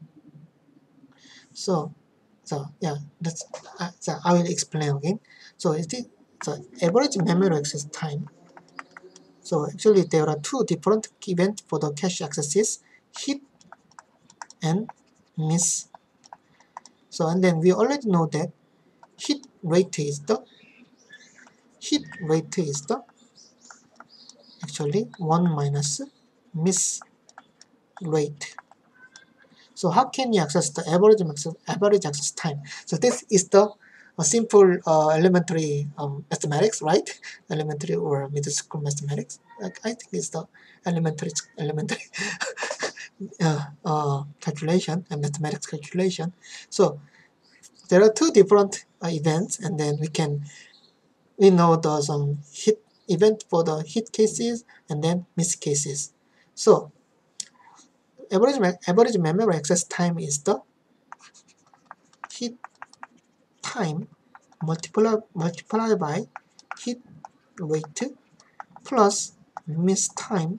So, so yeah, that's uh, so I will explain again. So it is the average memory access time. So actually there are two different events for the cache accesses: hit and miss. So and then we already know that hit rate is the hit rate is the actually one minus miss rate. So how can you access the average access, average access time? So this is the a simple uh, elementary um, mathematics, right? Elementary or middle school mathematics. Like, I think it's the elementary elementary uh, uh, calculation and mathematics calculation. So there are two different uh, events, and then we can we know the some hit event for the hit cases and then miss cases. So average average memory access time is the hit time multiply multiply by hit rate plus miss time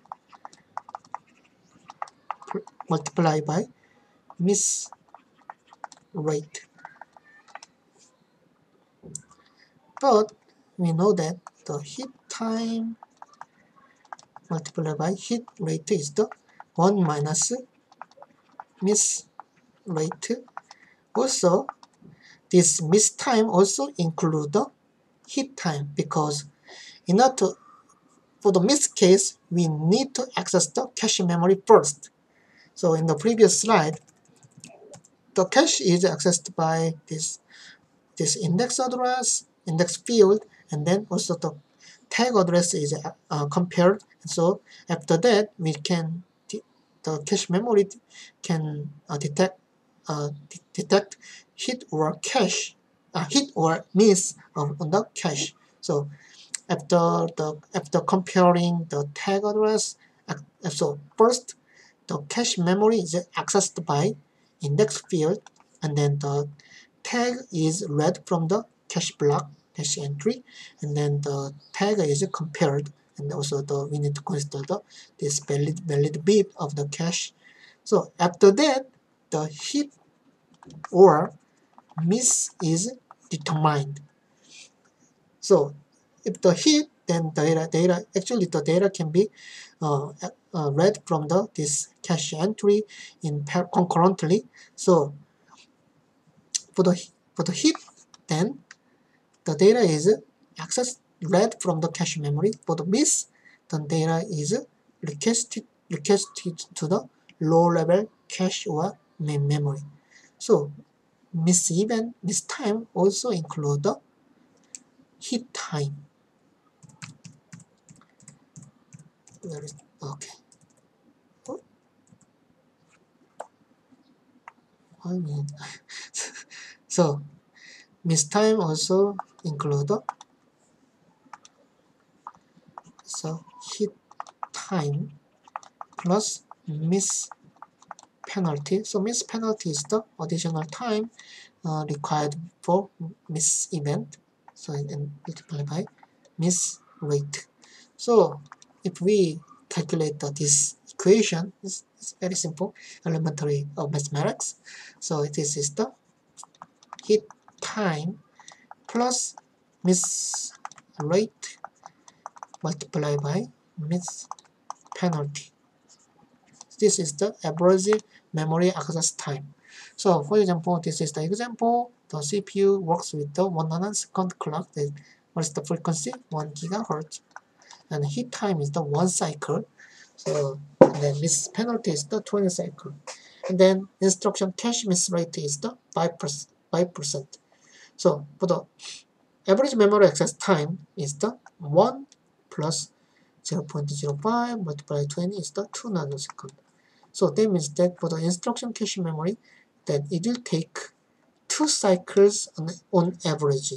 multiply by miss rate. But we know that the hit time multiplied by hit rate is the one minus miss rate. Also, this miss time also include the hit time, because in order to, for the miss case, we need to access the cache memory first. So in the previous slide, the cache is accessed by this this index address, index field, and then also the tag address is uh, compared. So after that, we can the cache memory can uh, detect uh, de detect hit or cache, uh, hit or miss on, on the cache. So after the after comparing the tag address, uh, so first the cache memory is accessed by index field, and then the tag is read from the cache block, cache entry, and then the tag is compared, and also the we need to consider the this valid valid bit of the cache. So after that, the hit or miss is determined. So if the hit, then data data actually the data can be uh, uh, read from the this cache entry in concurrently. So for the for the hit, then the data is accessed read from the cache memory. For the miss, the data is requested requested to the low level cache or main memory. So miss event miss time also include the hit time. Where is okay? Oh, I mean, so miss time also include the so hit time plus miss penalty. So miss penalty is the additional time uh, required for miss event. So and multiplied by miss rate. So if we calculate the, this equation, it's, it's very simple, elementary of mathematics. So this is the hit time plus miss rate multiplied by miss penalty. This is the average memory access time. So for example, this is the example. The C P U works with the one hundred second clock. What is the frequency? one gigahertz. And heat time is the one cycle. So then miss penalty is the twenty cycle. And then instruction cache miss rate is the five percent. five percent. So for the average memory access time is the one plus zero point zero five multiplied by twenty is the two nanosecond. So that means that for the instruction cache memory, that it will take two cycles on, on average.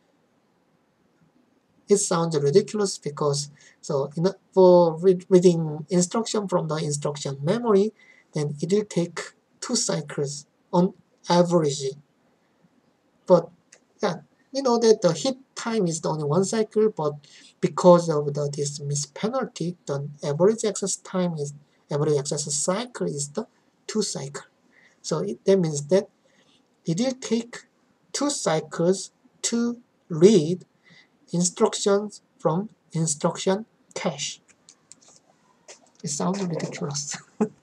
It sounds ridiculous because so in a, for read, reading instruction from the instruction memory, then it will take two cycles on average. But yeah, we know that the hit time is the only one cycle, but because of the this miss penalty, the average access time is average access cycle is the two cycle. So it, that means that it will take two cycles to read instructions from instruction cache. It sounds ridiculous.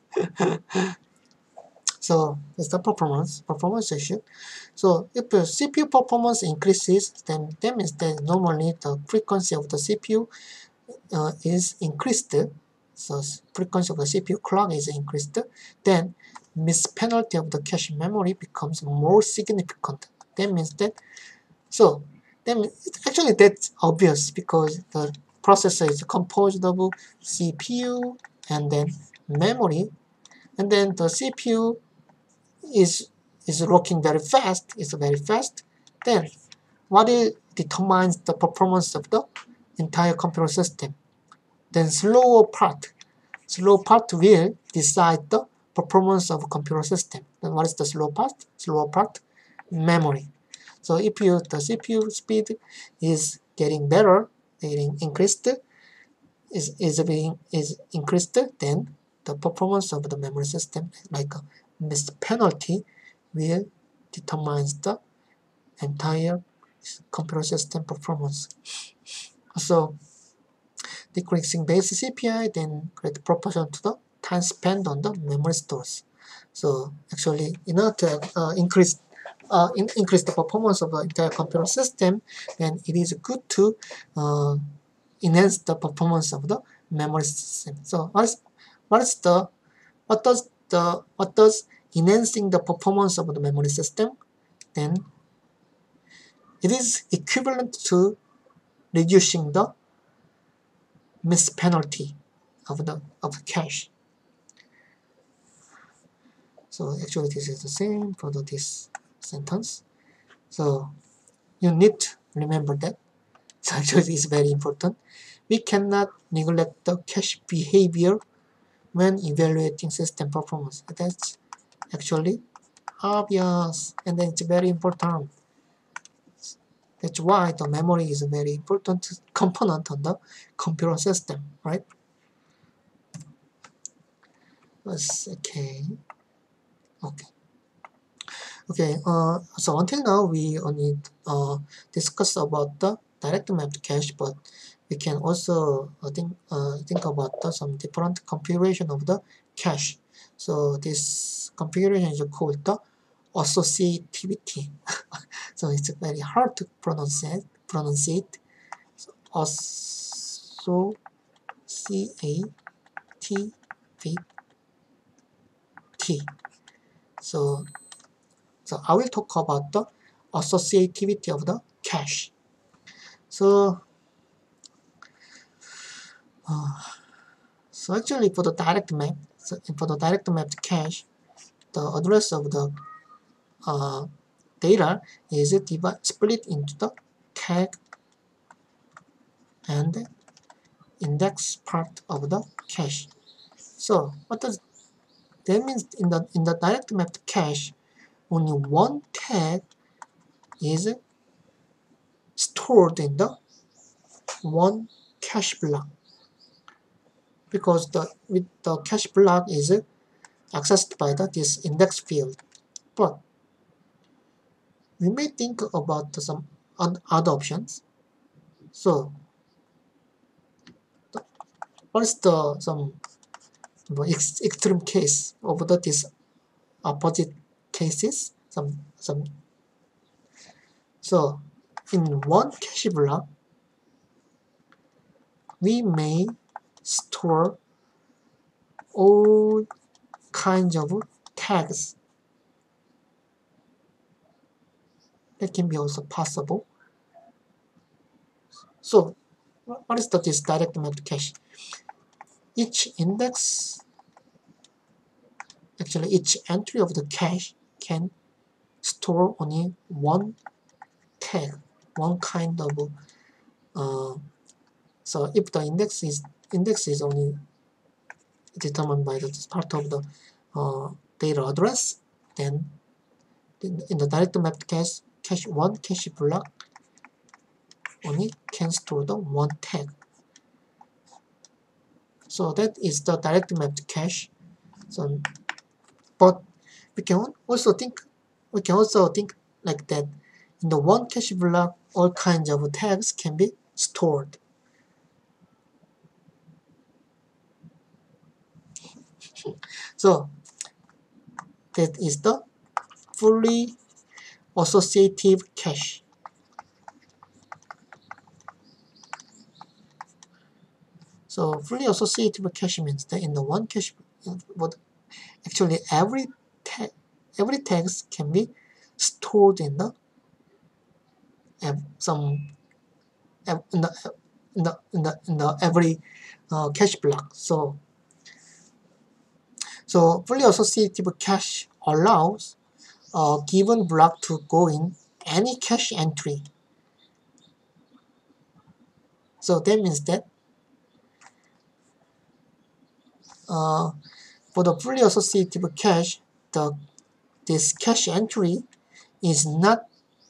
So it's the performance performance issue. So if the C P U performance increases, then that means that normally the frequency of the C P U uh, is increased. So frequency of the C P U clock is increased. Then miss penalty of the cache memory becomes more significant. That means that so then actually that's obvious because the processor is composed of C P U and then memory, and then the C P U is is working very fast. It's very fast. Then what it determines the performance of the entire computer system. Then slower part, slow part will decide the performance of computer system. Then what is the slow part? Slow part, memory. So if you, the C P U speed is getting better, getting increased, is is being is increased, then the performance of the memory system, like a miss penalty, will determines the entire computer system performance. So decreasing base C P I then create proportion to the time spent on the memory stores. So actually, in order to uh, increase uh, in, increase the performance of the entire computer system, then it is good to uh, enhance the performance of the memory system. So what is what is the what does the what does enhancing the performance of the memory system? Then it is equivalent to reducing the miss penalty of the of the cache. So actually this is the same for the, this sentence. So you need to remember that. So actually it's very important. We cannot neglect the cache behavior when evaluating system performance. That's actually obvious, and then it's very important. That's why the memory is a very important component on the computer system, right? That's okay. Okay. Okay. Uh, so until now we only uh discuss about the direct mapped cache, but we can also uh, think uh, think about the, some different configuration of the cache. So this configuration is called the associativity. So it's very hard to pronounce it. Pronounce it. So associativity. So so I will talk about the associativity of the cache. So uh, so actually for the direct map, so for the direct mapped cache, the address of the uh, data is divided, split into the tag and index part of the cache. So what does that means? In the in the direct mapped cache, only one tag is stored in the one cache block, because the with the cache block is accessed by the this index field. But we may think about some other options. So what is the some ex extreme case of the this opposite cases? Some some so in one cache block, we may store all kinds of tags. That can be also possible. So what is the this direct mapped cache? Each index, actually each entry of the cache can store only one tag, one kind of uh, so if the index is index is only determined by the part of the uh, data address, then in, in the direct mapped cache, cache one cache block only can store the one tag. So that is the direct mapped cache. So, but we can also think we can also think like that. In the one cache block, all kinds of tags can be stored. So that is the fully associative cache. So fully associative cache means that in the one cache, what actually every tag, every text can be stored in the some in the in the in the, in the every uh, cache block. So so fully associative cache allows a given block to go in any cache entry. So that means that uh, for the fully associative cache, the this cache entry is not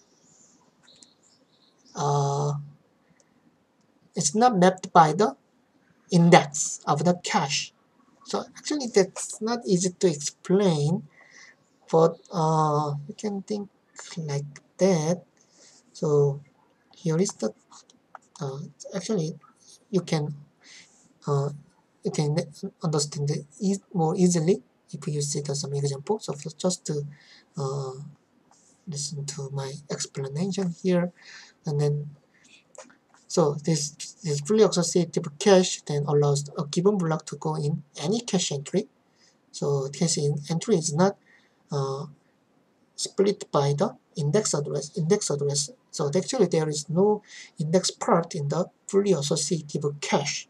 uh, it's not mapped by the index of the cache. So actually that's not easy to explain, but uh, you can think like that. So here is the uh, actually you can uh, you can understand it e more easily if you see the some examples. So just to uh, listen to my explanation here, and then so this this fully associative cache then allows a given block to go in any cache entry. So cache entry is not uh, split by the index address. Index address. So actually there is no index part in the fully associative cache.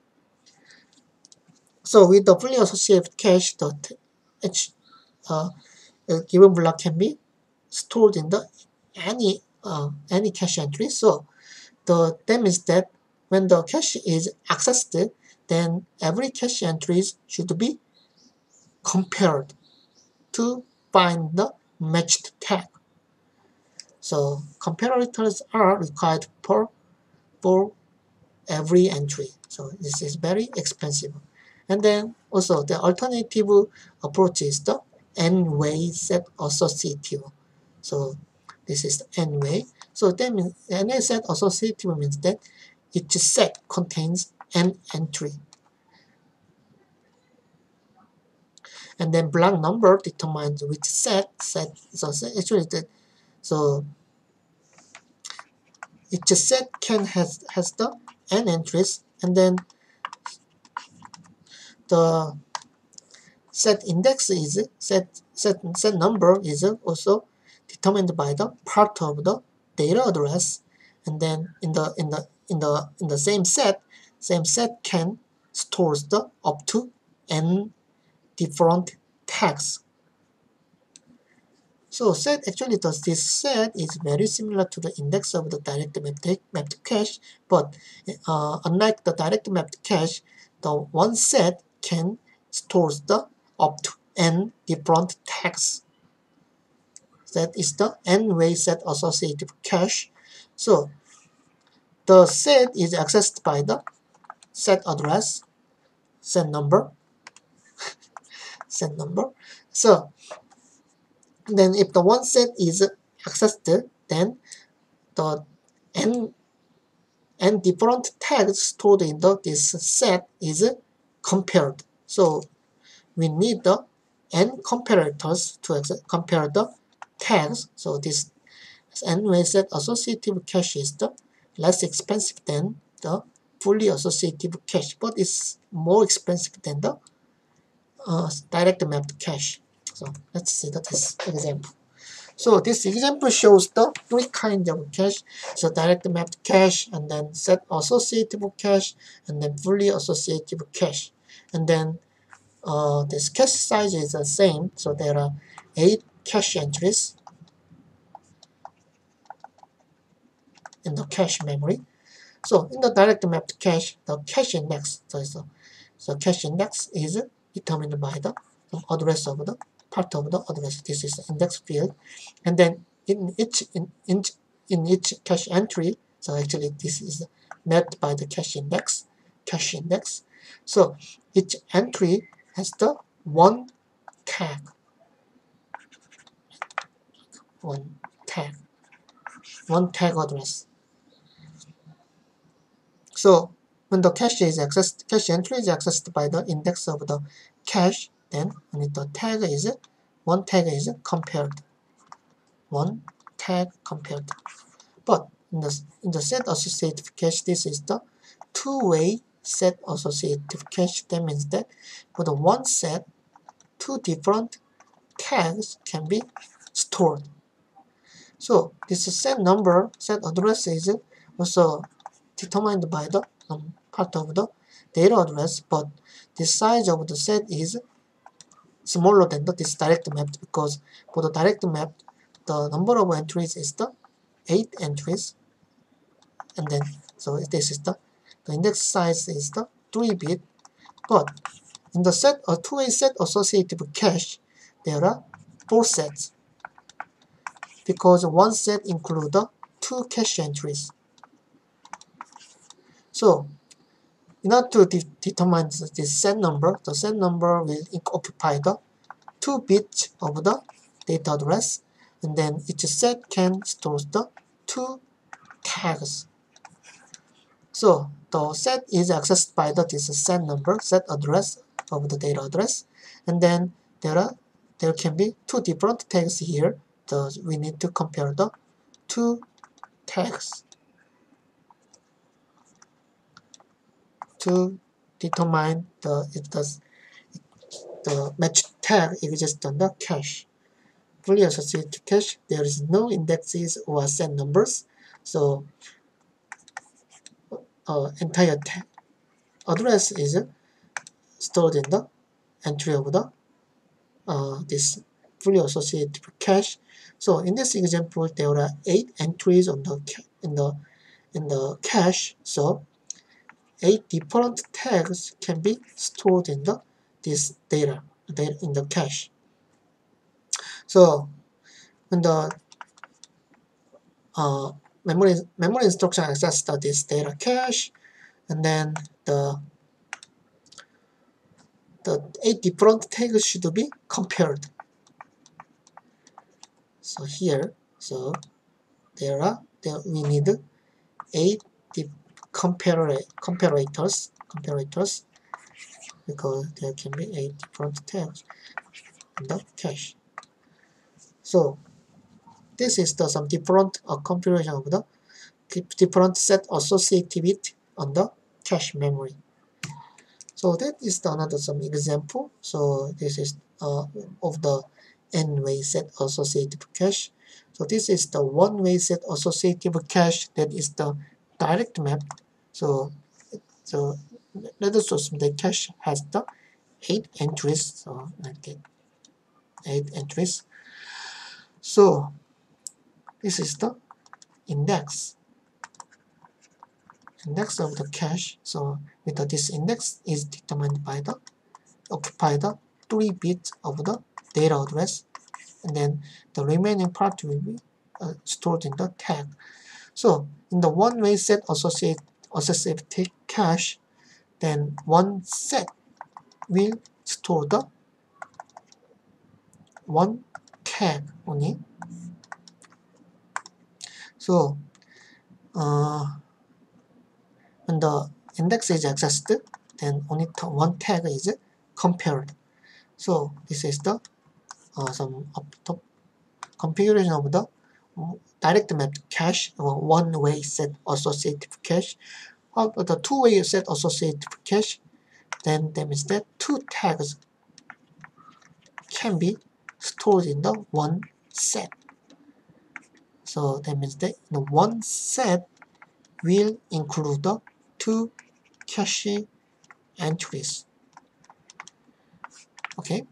So with the fully associative cache, the each uh, given block can be stored in the any uh, any cache entry. So the that means that when the cache is accessed, then every cache entries should be compared to find the matched tag. So comparators are required for for every entry. So this is very expensive. And then also the alternative approach is the n-way set associative. So this is the n-way. So that means n-way set associative means that each set contains n entry. And then block number determines which set set. So actually that so each set can has has the n entries, and then the set index is set set set number is also determined by the part of the data address, and then in the in the in the in the same set same set can stores the up to n different tags. So set actually does this set is very similar to the index of the direct mapped, mapped cache, but uh, unlike the direct mapped cache, the one set can stores the up to n different tags. That is the n-way set associative cache. So the set is accessed by the set address, set number, set number. So then if the one set is accessed, then the n, n different tags stored in the, this set is compared. So we need the n comparators to compare the tags. So this n-way set associative cache is the less expensive than the fully associative cache, but it's more expensive than the uh, direct mapped cache. So let's see the test example. So this example shows the three kinds of cache. So direct mapped cache, and then set associative cache, and then fully associative cache. And then uh, this cache size is the same. So there are eight cache entries in the cache memory. So in the direct mapped cache, the cache index, so, so, so cache index is determined by the address of the part of the address. This is the index field, and then in each in, in in each cache entry, so actually this is mapped by the cache index, cache index. So each entry has the one tag, one tag, one tag address. So when the cache is accessed, cache entry is accessed by the index of the cache, then when the tag is one tag is compared, one tag compared. But in the in the set associative cache, this is the two-way set associative cache. That means that for the one set, two different tags can be stored. So this set number, set address is also determined by the um, part of the data address, but the size of the set is smaller than the this direct map, because for the direct map, the number of entries is the eight entries, and then so this is the the index size is the three bit. But in the set a two-way set associative cache, there are four sets, because one set includes the two cache entries. So in order to de determine this set number, the set number will occupy the two bits of the data address, and then each set can store the two tags. So the set is accessed by the this set number, set address of the data address, and then there are there can be two different tags here. So we need to compare the two tags to determine the if the the match tag exists on the cache. Fully associated cache, there is no indexes or set numbers, so uh, entire tag address is stored in the entry of the uh, this fully associated cache. So in this example, there are eight entries on the in the in the cache. So eight different tags can be stored in the this data, data in the cache. So when the uh, memory memory instruction access this data cache, and then the the eight different tags should be compared. So here, so there are there we need eight compar comparators comparators because there can be eight different tags in the cache. So this is the some different uh, configuration of the different set associativity on the cache memory. So that is the another some example. So this is uh, of the n-way set associative cache. So this is the one-way set associative cache, that is the direct map. So so let us assume the cache has the eight entries. So I get eight entries. So this is the index index of the cache. So with the, this index is determined by the occupy the three bits of the data address, and then the remaining part will be uh, stored in the tag. So in the one-way set associate associative cache, then one set will store the one tag only. So uh, when the index is accessed, then only one tag is compared. So this is the uh, some up top configuration of the direct mapped cache or one-way set associative cache. How about the two-way set associative cache? Then that means that two tags can be stored in the one set. So that means that the one set will include the two cache entries. Okay.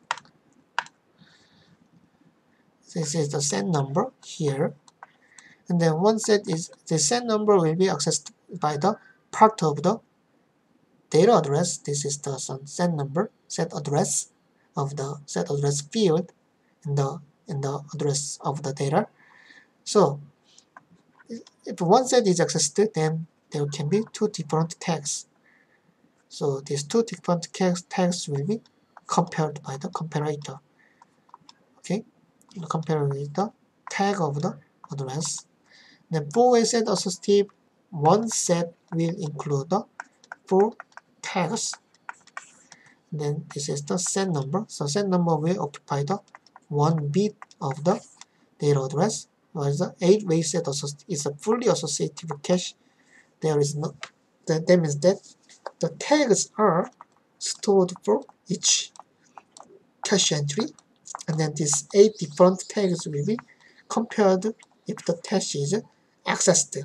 This is the set number here. And then one set is the set number will be accessed by the part of the data address. This is the set number, set address of the set address field in the in the address of the data. So if one set is accessed, then there can be two different tags. So these two different tags will be compared by the comparator. Okay, compare with the tag of the address. Then four-way set associative, one set will include the four tags. Then this is the set number. So set number will occupy the one bit of the data address. Whereas the eight-way set is a fully associative cache. There is no. That, that means that the tags are stored for each cache entry, and then these eight different tags will be compared if the cache is accessed.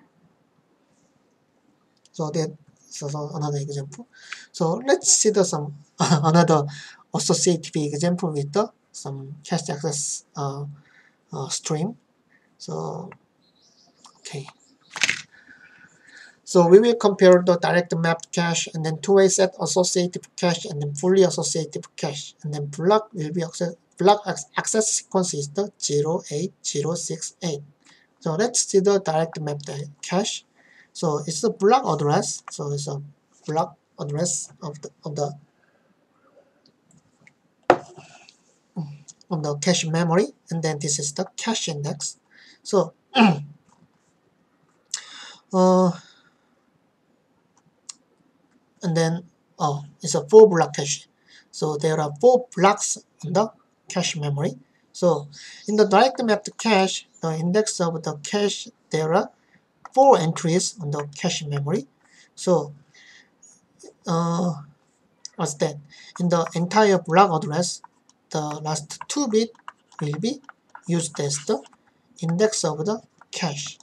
So that so, so another example. So let's see the some another associative example with the some cache access uh, uh, stream. So okay. So we will compare the direct mapped cache and then two-way set associative cache and then fully associative cache, and then block will be access block access sequence is the zero eight zero six eight. So let's see the direct mapped cache. So it's a block address. So it's a block address of the of the of the cache memory, and then this is the cache index. So uh and then oh it's a four block cache. So there are four blocks on the cache memory. So in the direct mapped cache, the index of the cache, there are four entries on the cache memory. So uh, what's that? In the entire block address, the last two bits will be used as the index of the cache,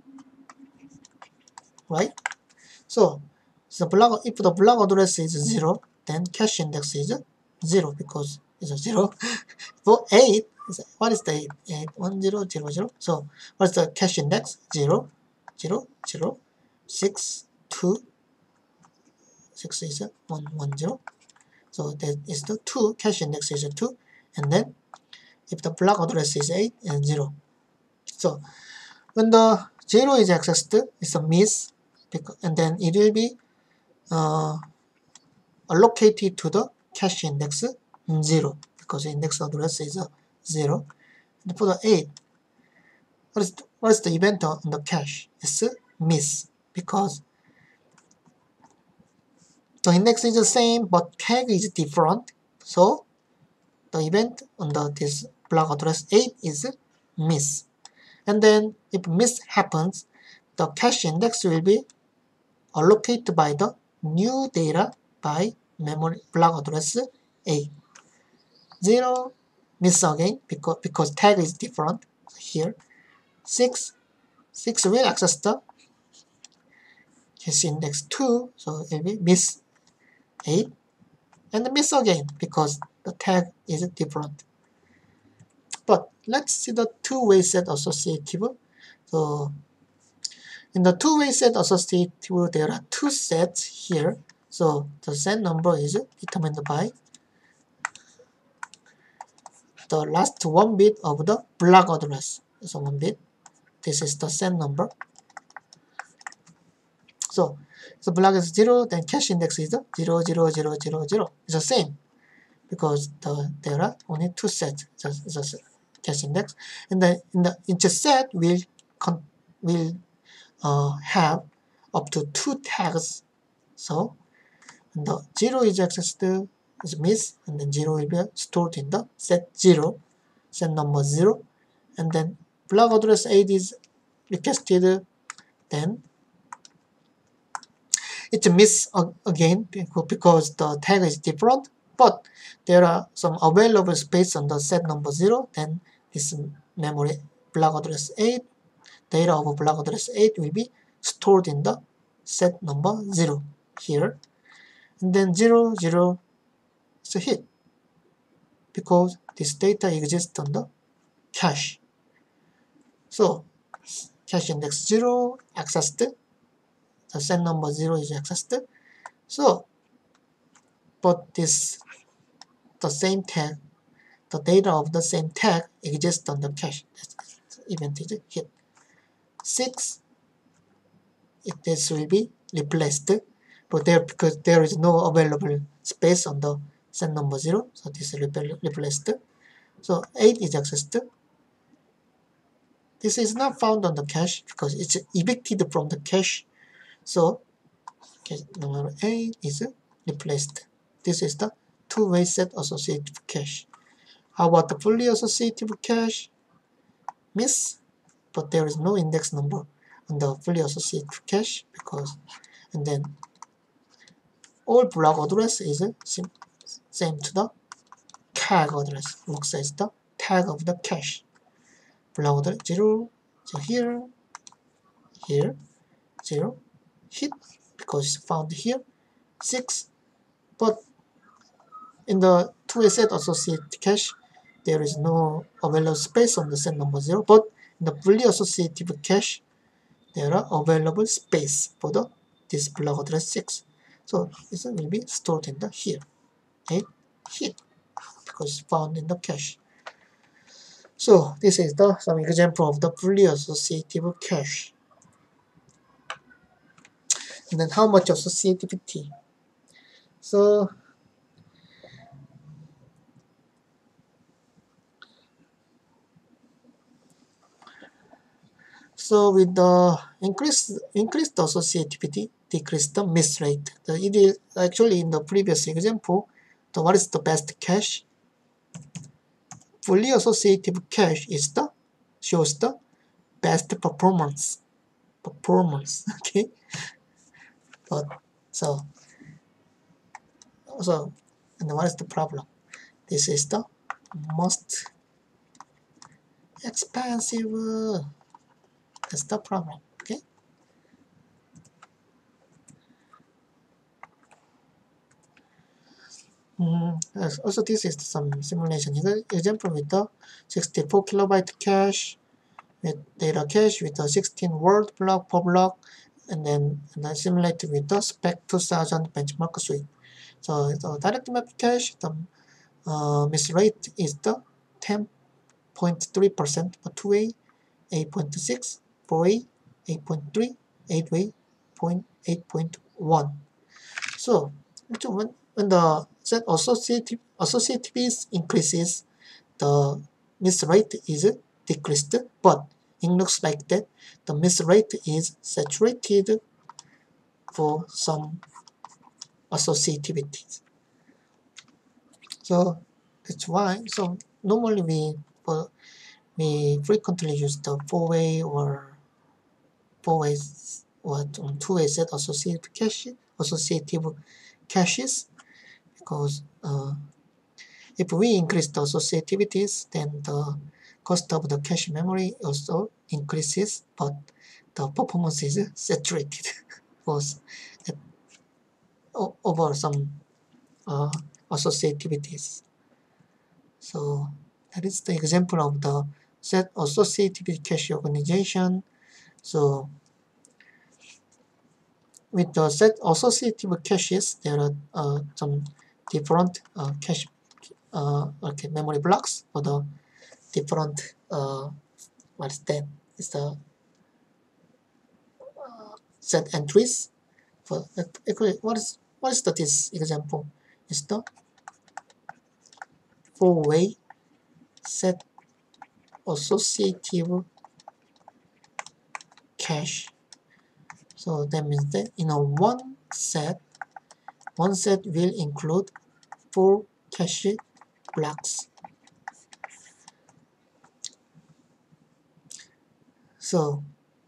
right? So the block, if the block address is zero, then cache index is zero because it's a zero. For eight, what is the eight? eight, one, zero, zero, zero. So what's the cache index? zero, zero, zero, six, two, six is one, one, zero. So that is the two, cache index is a two, and then if the block address is eight and zero. So when the zero is accessed, it's a miss, because, and then it will be uh, allocated to the cache index zero, because the index address is a zero. And for the eight, what is, the, what is the event on the cache? It's a miss, because the index is the same, but tag is different. So the event on the this block address eight is miss. And then if miss happens, the cache index will be allocated by the new data by memory block address eight. zero, miss again, because, because tag is different here. six, six will access the cache index two, so it will be miss eight, and miss again, because the tag is different. But let's see the two-way set associative. So in the two-way set associative, there are two sets here. So the set number is determined by the last one bit of the block address. So one bit. This is the set number. So the block is zero, then cache index is zero, zero, zero, zero, zero. It's the same, because the, there are only two sets. Just, just cache index, and then in the each set will con will uh, have up to two tags. So the zero is accessed, is missed, and then zero will be stored in the set zero, set number zero, and then block address eight is requested, then it's a miss again because the tag is different, but there are some available space on the set number zero, then this memory block address eight, data of block address eight will be stored in the set number zero here, and then zero, zero is a hit because this data exists on the cache. So cache index zero accessed, the set number zero is accessed. So but this the same tag, the data of the same tag exists on the cache. Event is hit. six, it, this will be replaced, but there because there is no available space on the set number zero, so this is replaced. So eight is accessed. This is not found on the cache because it's evicted from the cache. So cache number eight is replaced. This is the two-way set associative cache. How about the fully associative cache? Miss, but there is no index number on the fully associative cache because, and then all block address is same to the tag address. Looks as the tag of the cache. Block address zero, so here, here, zero, hit because it's found here, six, but in the two-way set associated cache, there is no available space on the set number zero, but in the fully associative cache, there are available space for the this block address six. So this will be stored in the here. eight hit because it's found in the cache. So this is the some example of the fully associative cache. And then how much associativity? So So with the increased increased associativity, decrease the miss rate. The, it is actually in the previous example, the what is the best cache? Fully associative cache is the shows the best performance. Performance, okay. But so so and what is the problem? This is the most expensive. That's the problem. Okay. Mm, also, this is some simulation example with the sixty-four kilobyte cache, with data cache with the sixteen word block per block, and then, and then simulate with the spec two thousand benchmark suite. So the direct map cache, the uh, miss rate is the ten point three percent for two-way, eight point six, four-way, eight point three, eight-way, eight point one. So when, when the set associative associativity increases, the miss rate is decreased, but it looks like that the miss rate is saturated for some associativity. So that's why. So normally we uh, we frequently use the four-way or four-way or two-way set associative cache associative caches, because uh, if we increase the associativities, then the cost of the cache memory also increases, but the performance is saturated for over some uh, associativities. So that is the example of the set associative cache organization. So with the set associative caches, there are uh, some different uh, cache uh, okay, memory blocks for the different uh, what is that? It's the uh, set entries. For actually, what is what is the this example? It's the four-way set associative cache. So that means that in a one set, one set will include four cache blocks. So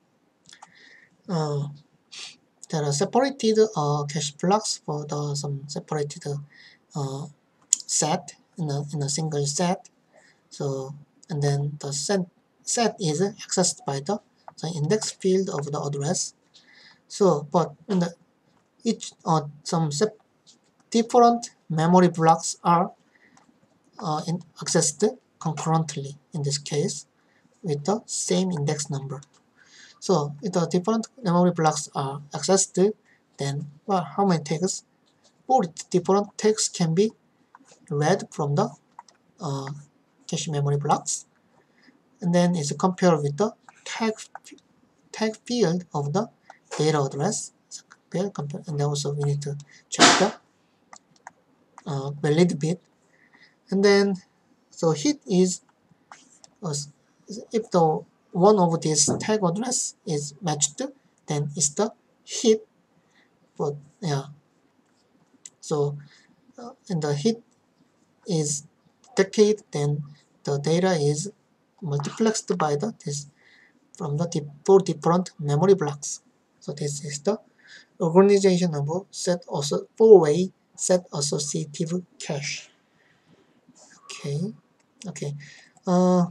uh, there are separated uh, cache blocks for the some separated uh, set in a in a single set. So and then the set set is accessed by the, the index field of the address. So, but in the each uh, some different memory blocks are uh, in accessed concurrently in this case with the same index number. So if the different memory blocks are accessed, then well, how many tags? Four different tags can be read from the uh, cache memory blocks, and then it's compared with the tag tag field of the data address. So compare, compare, and then also we need to check the uh, valid bit, and then so hit is uh, if the one of these tag address is matched, then it's the hit. But yeah, so uh, and the hit is detected, then the data is multiplexed by the this from the four different memory blocks. So this is the organization of set also four-way set associative cache. Okay, okay. Uh,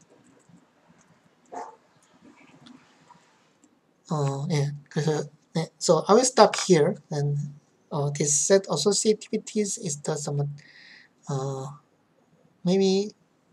어, 예, 그래서 네, so I will stop here. And uh, this set associativities is the some uh, maybe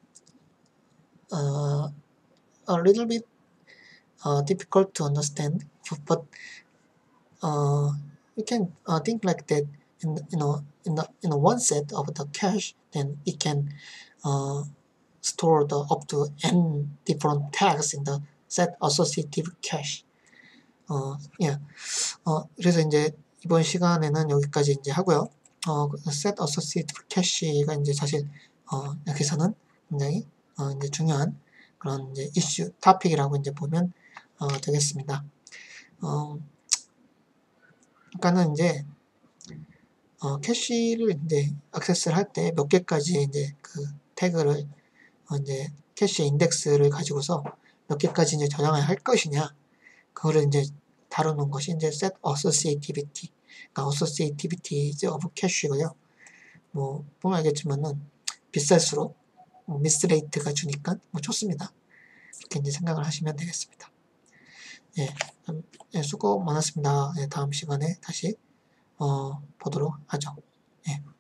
uh, a little bit uh, difficult to understand, but uh, you can uh, think like that. In you know in the in the one set of the cache, then it can uh, store the up to n different tags in the set associative cache. 어, 예. 어, 그래서 이제 이번 시간에는 여기까지 이제 하고요. 어, set associative cache가 이제 사실 어, 여기서는 굉장히 어, 이제 중요한 그런 이제 이슈 토픽이라고 이제 보면 어, 되겠습니다. 어, 그러니까는 이제 어, 캐시를 이제 액세스를 할 때 몇 개까지 이제 그 태그를 어, 이제 캐시 인덱스를 가지고서 몇 개까지 이제 저장을 할 것이냐, 그거를 이제 다루는 것이 이제 set associativity, 그러니까 associativity of cache고요. 뭐 보면 알겠지만은 비쌀수록 뭐 미스레이트가 주니까 뭐 좋습니다. 그렇게 이제 생각을 하시면 되겠습니다. 예, 음, 예 수고 많았습니다. 예, 다음 시간에 다시 어, 보도록 하죠. 예.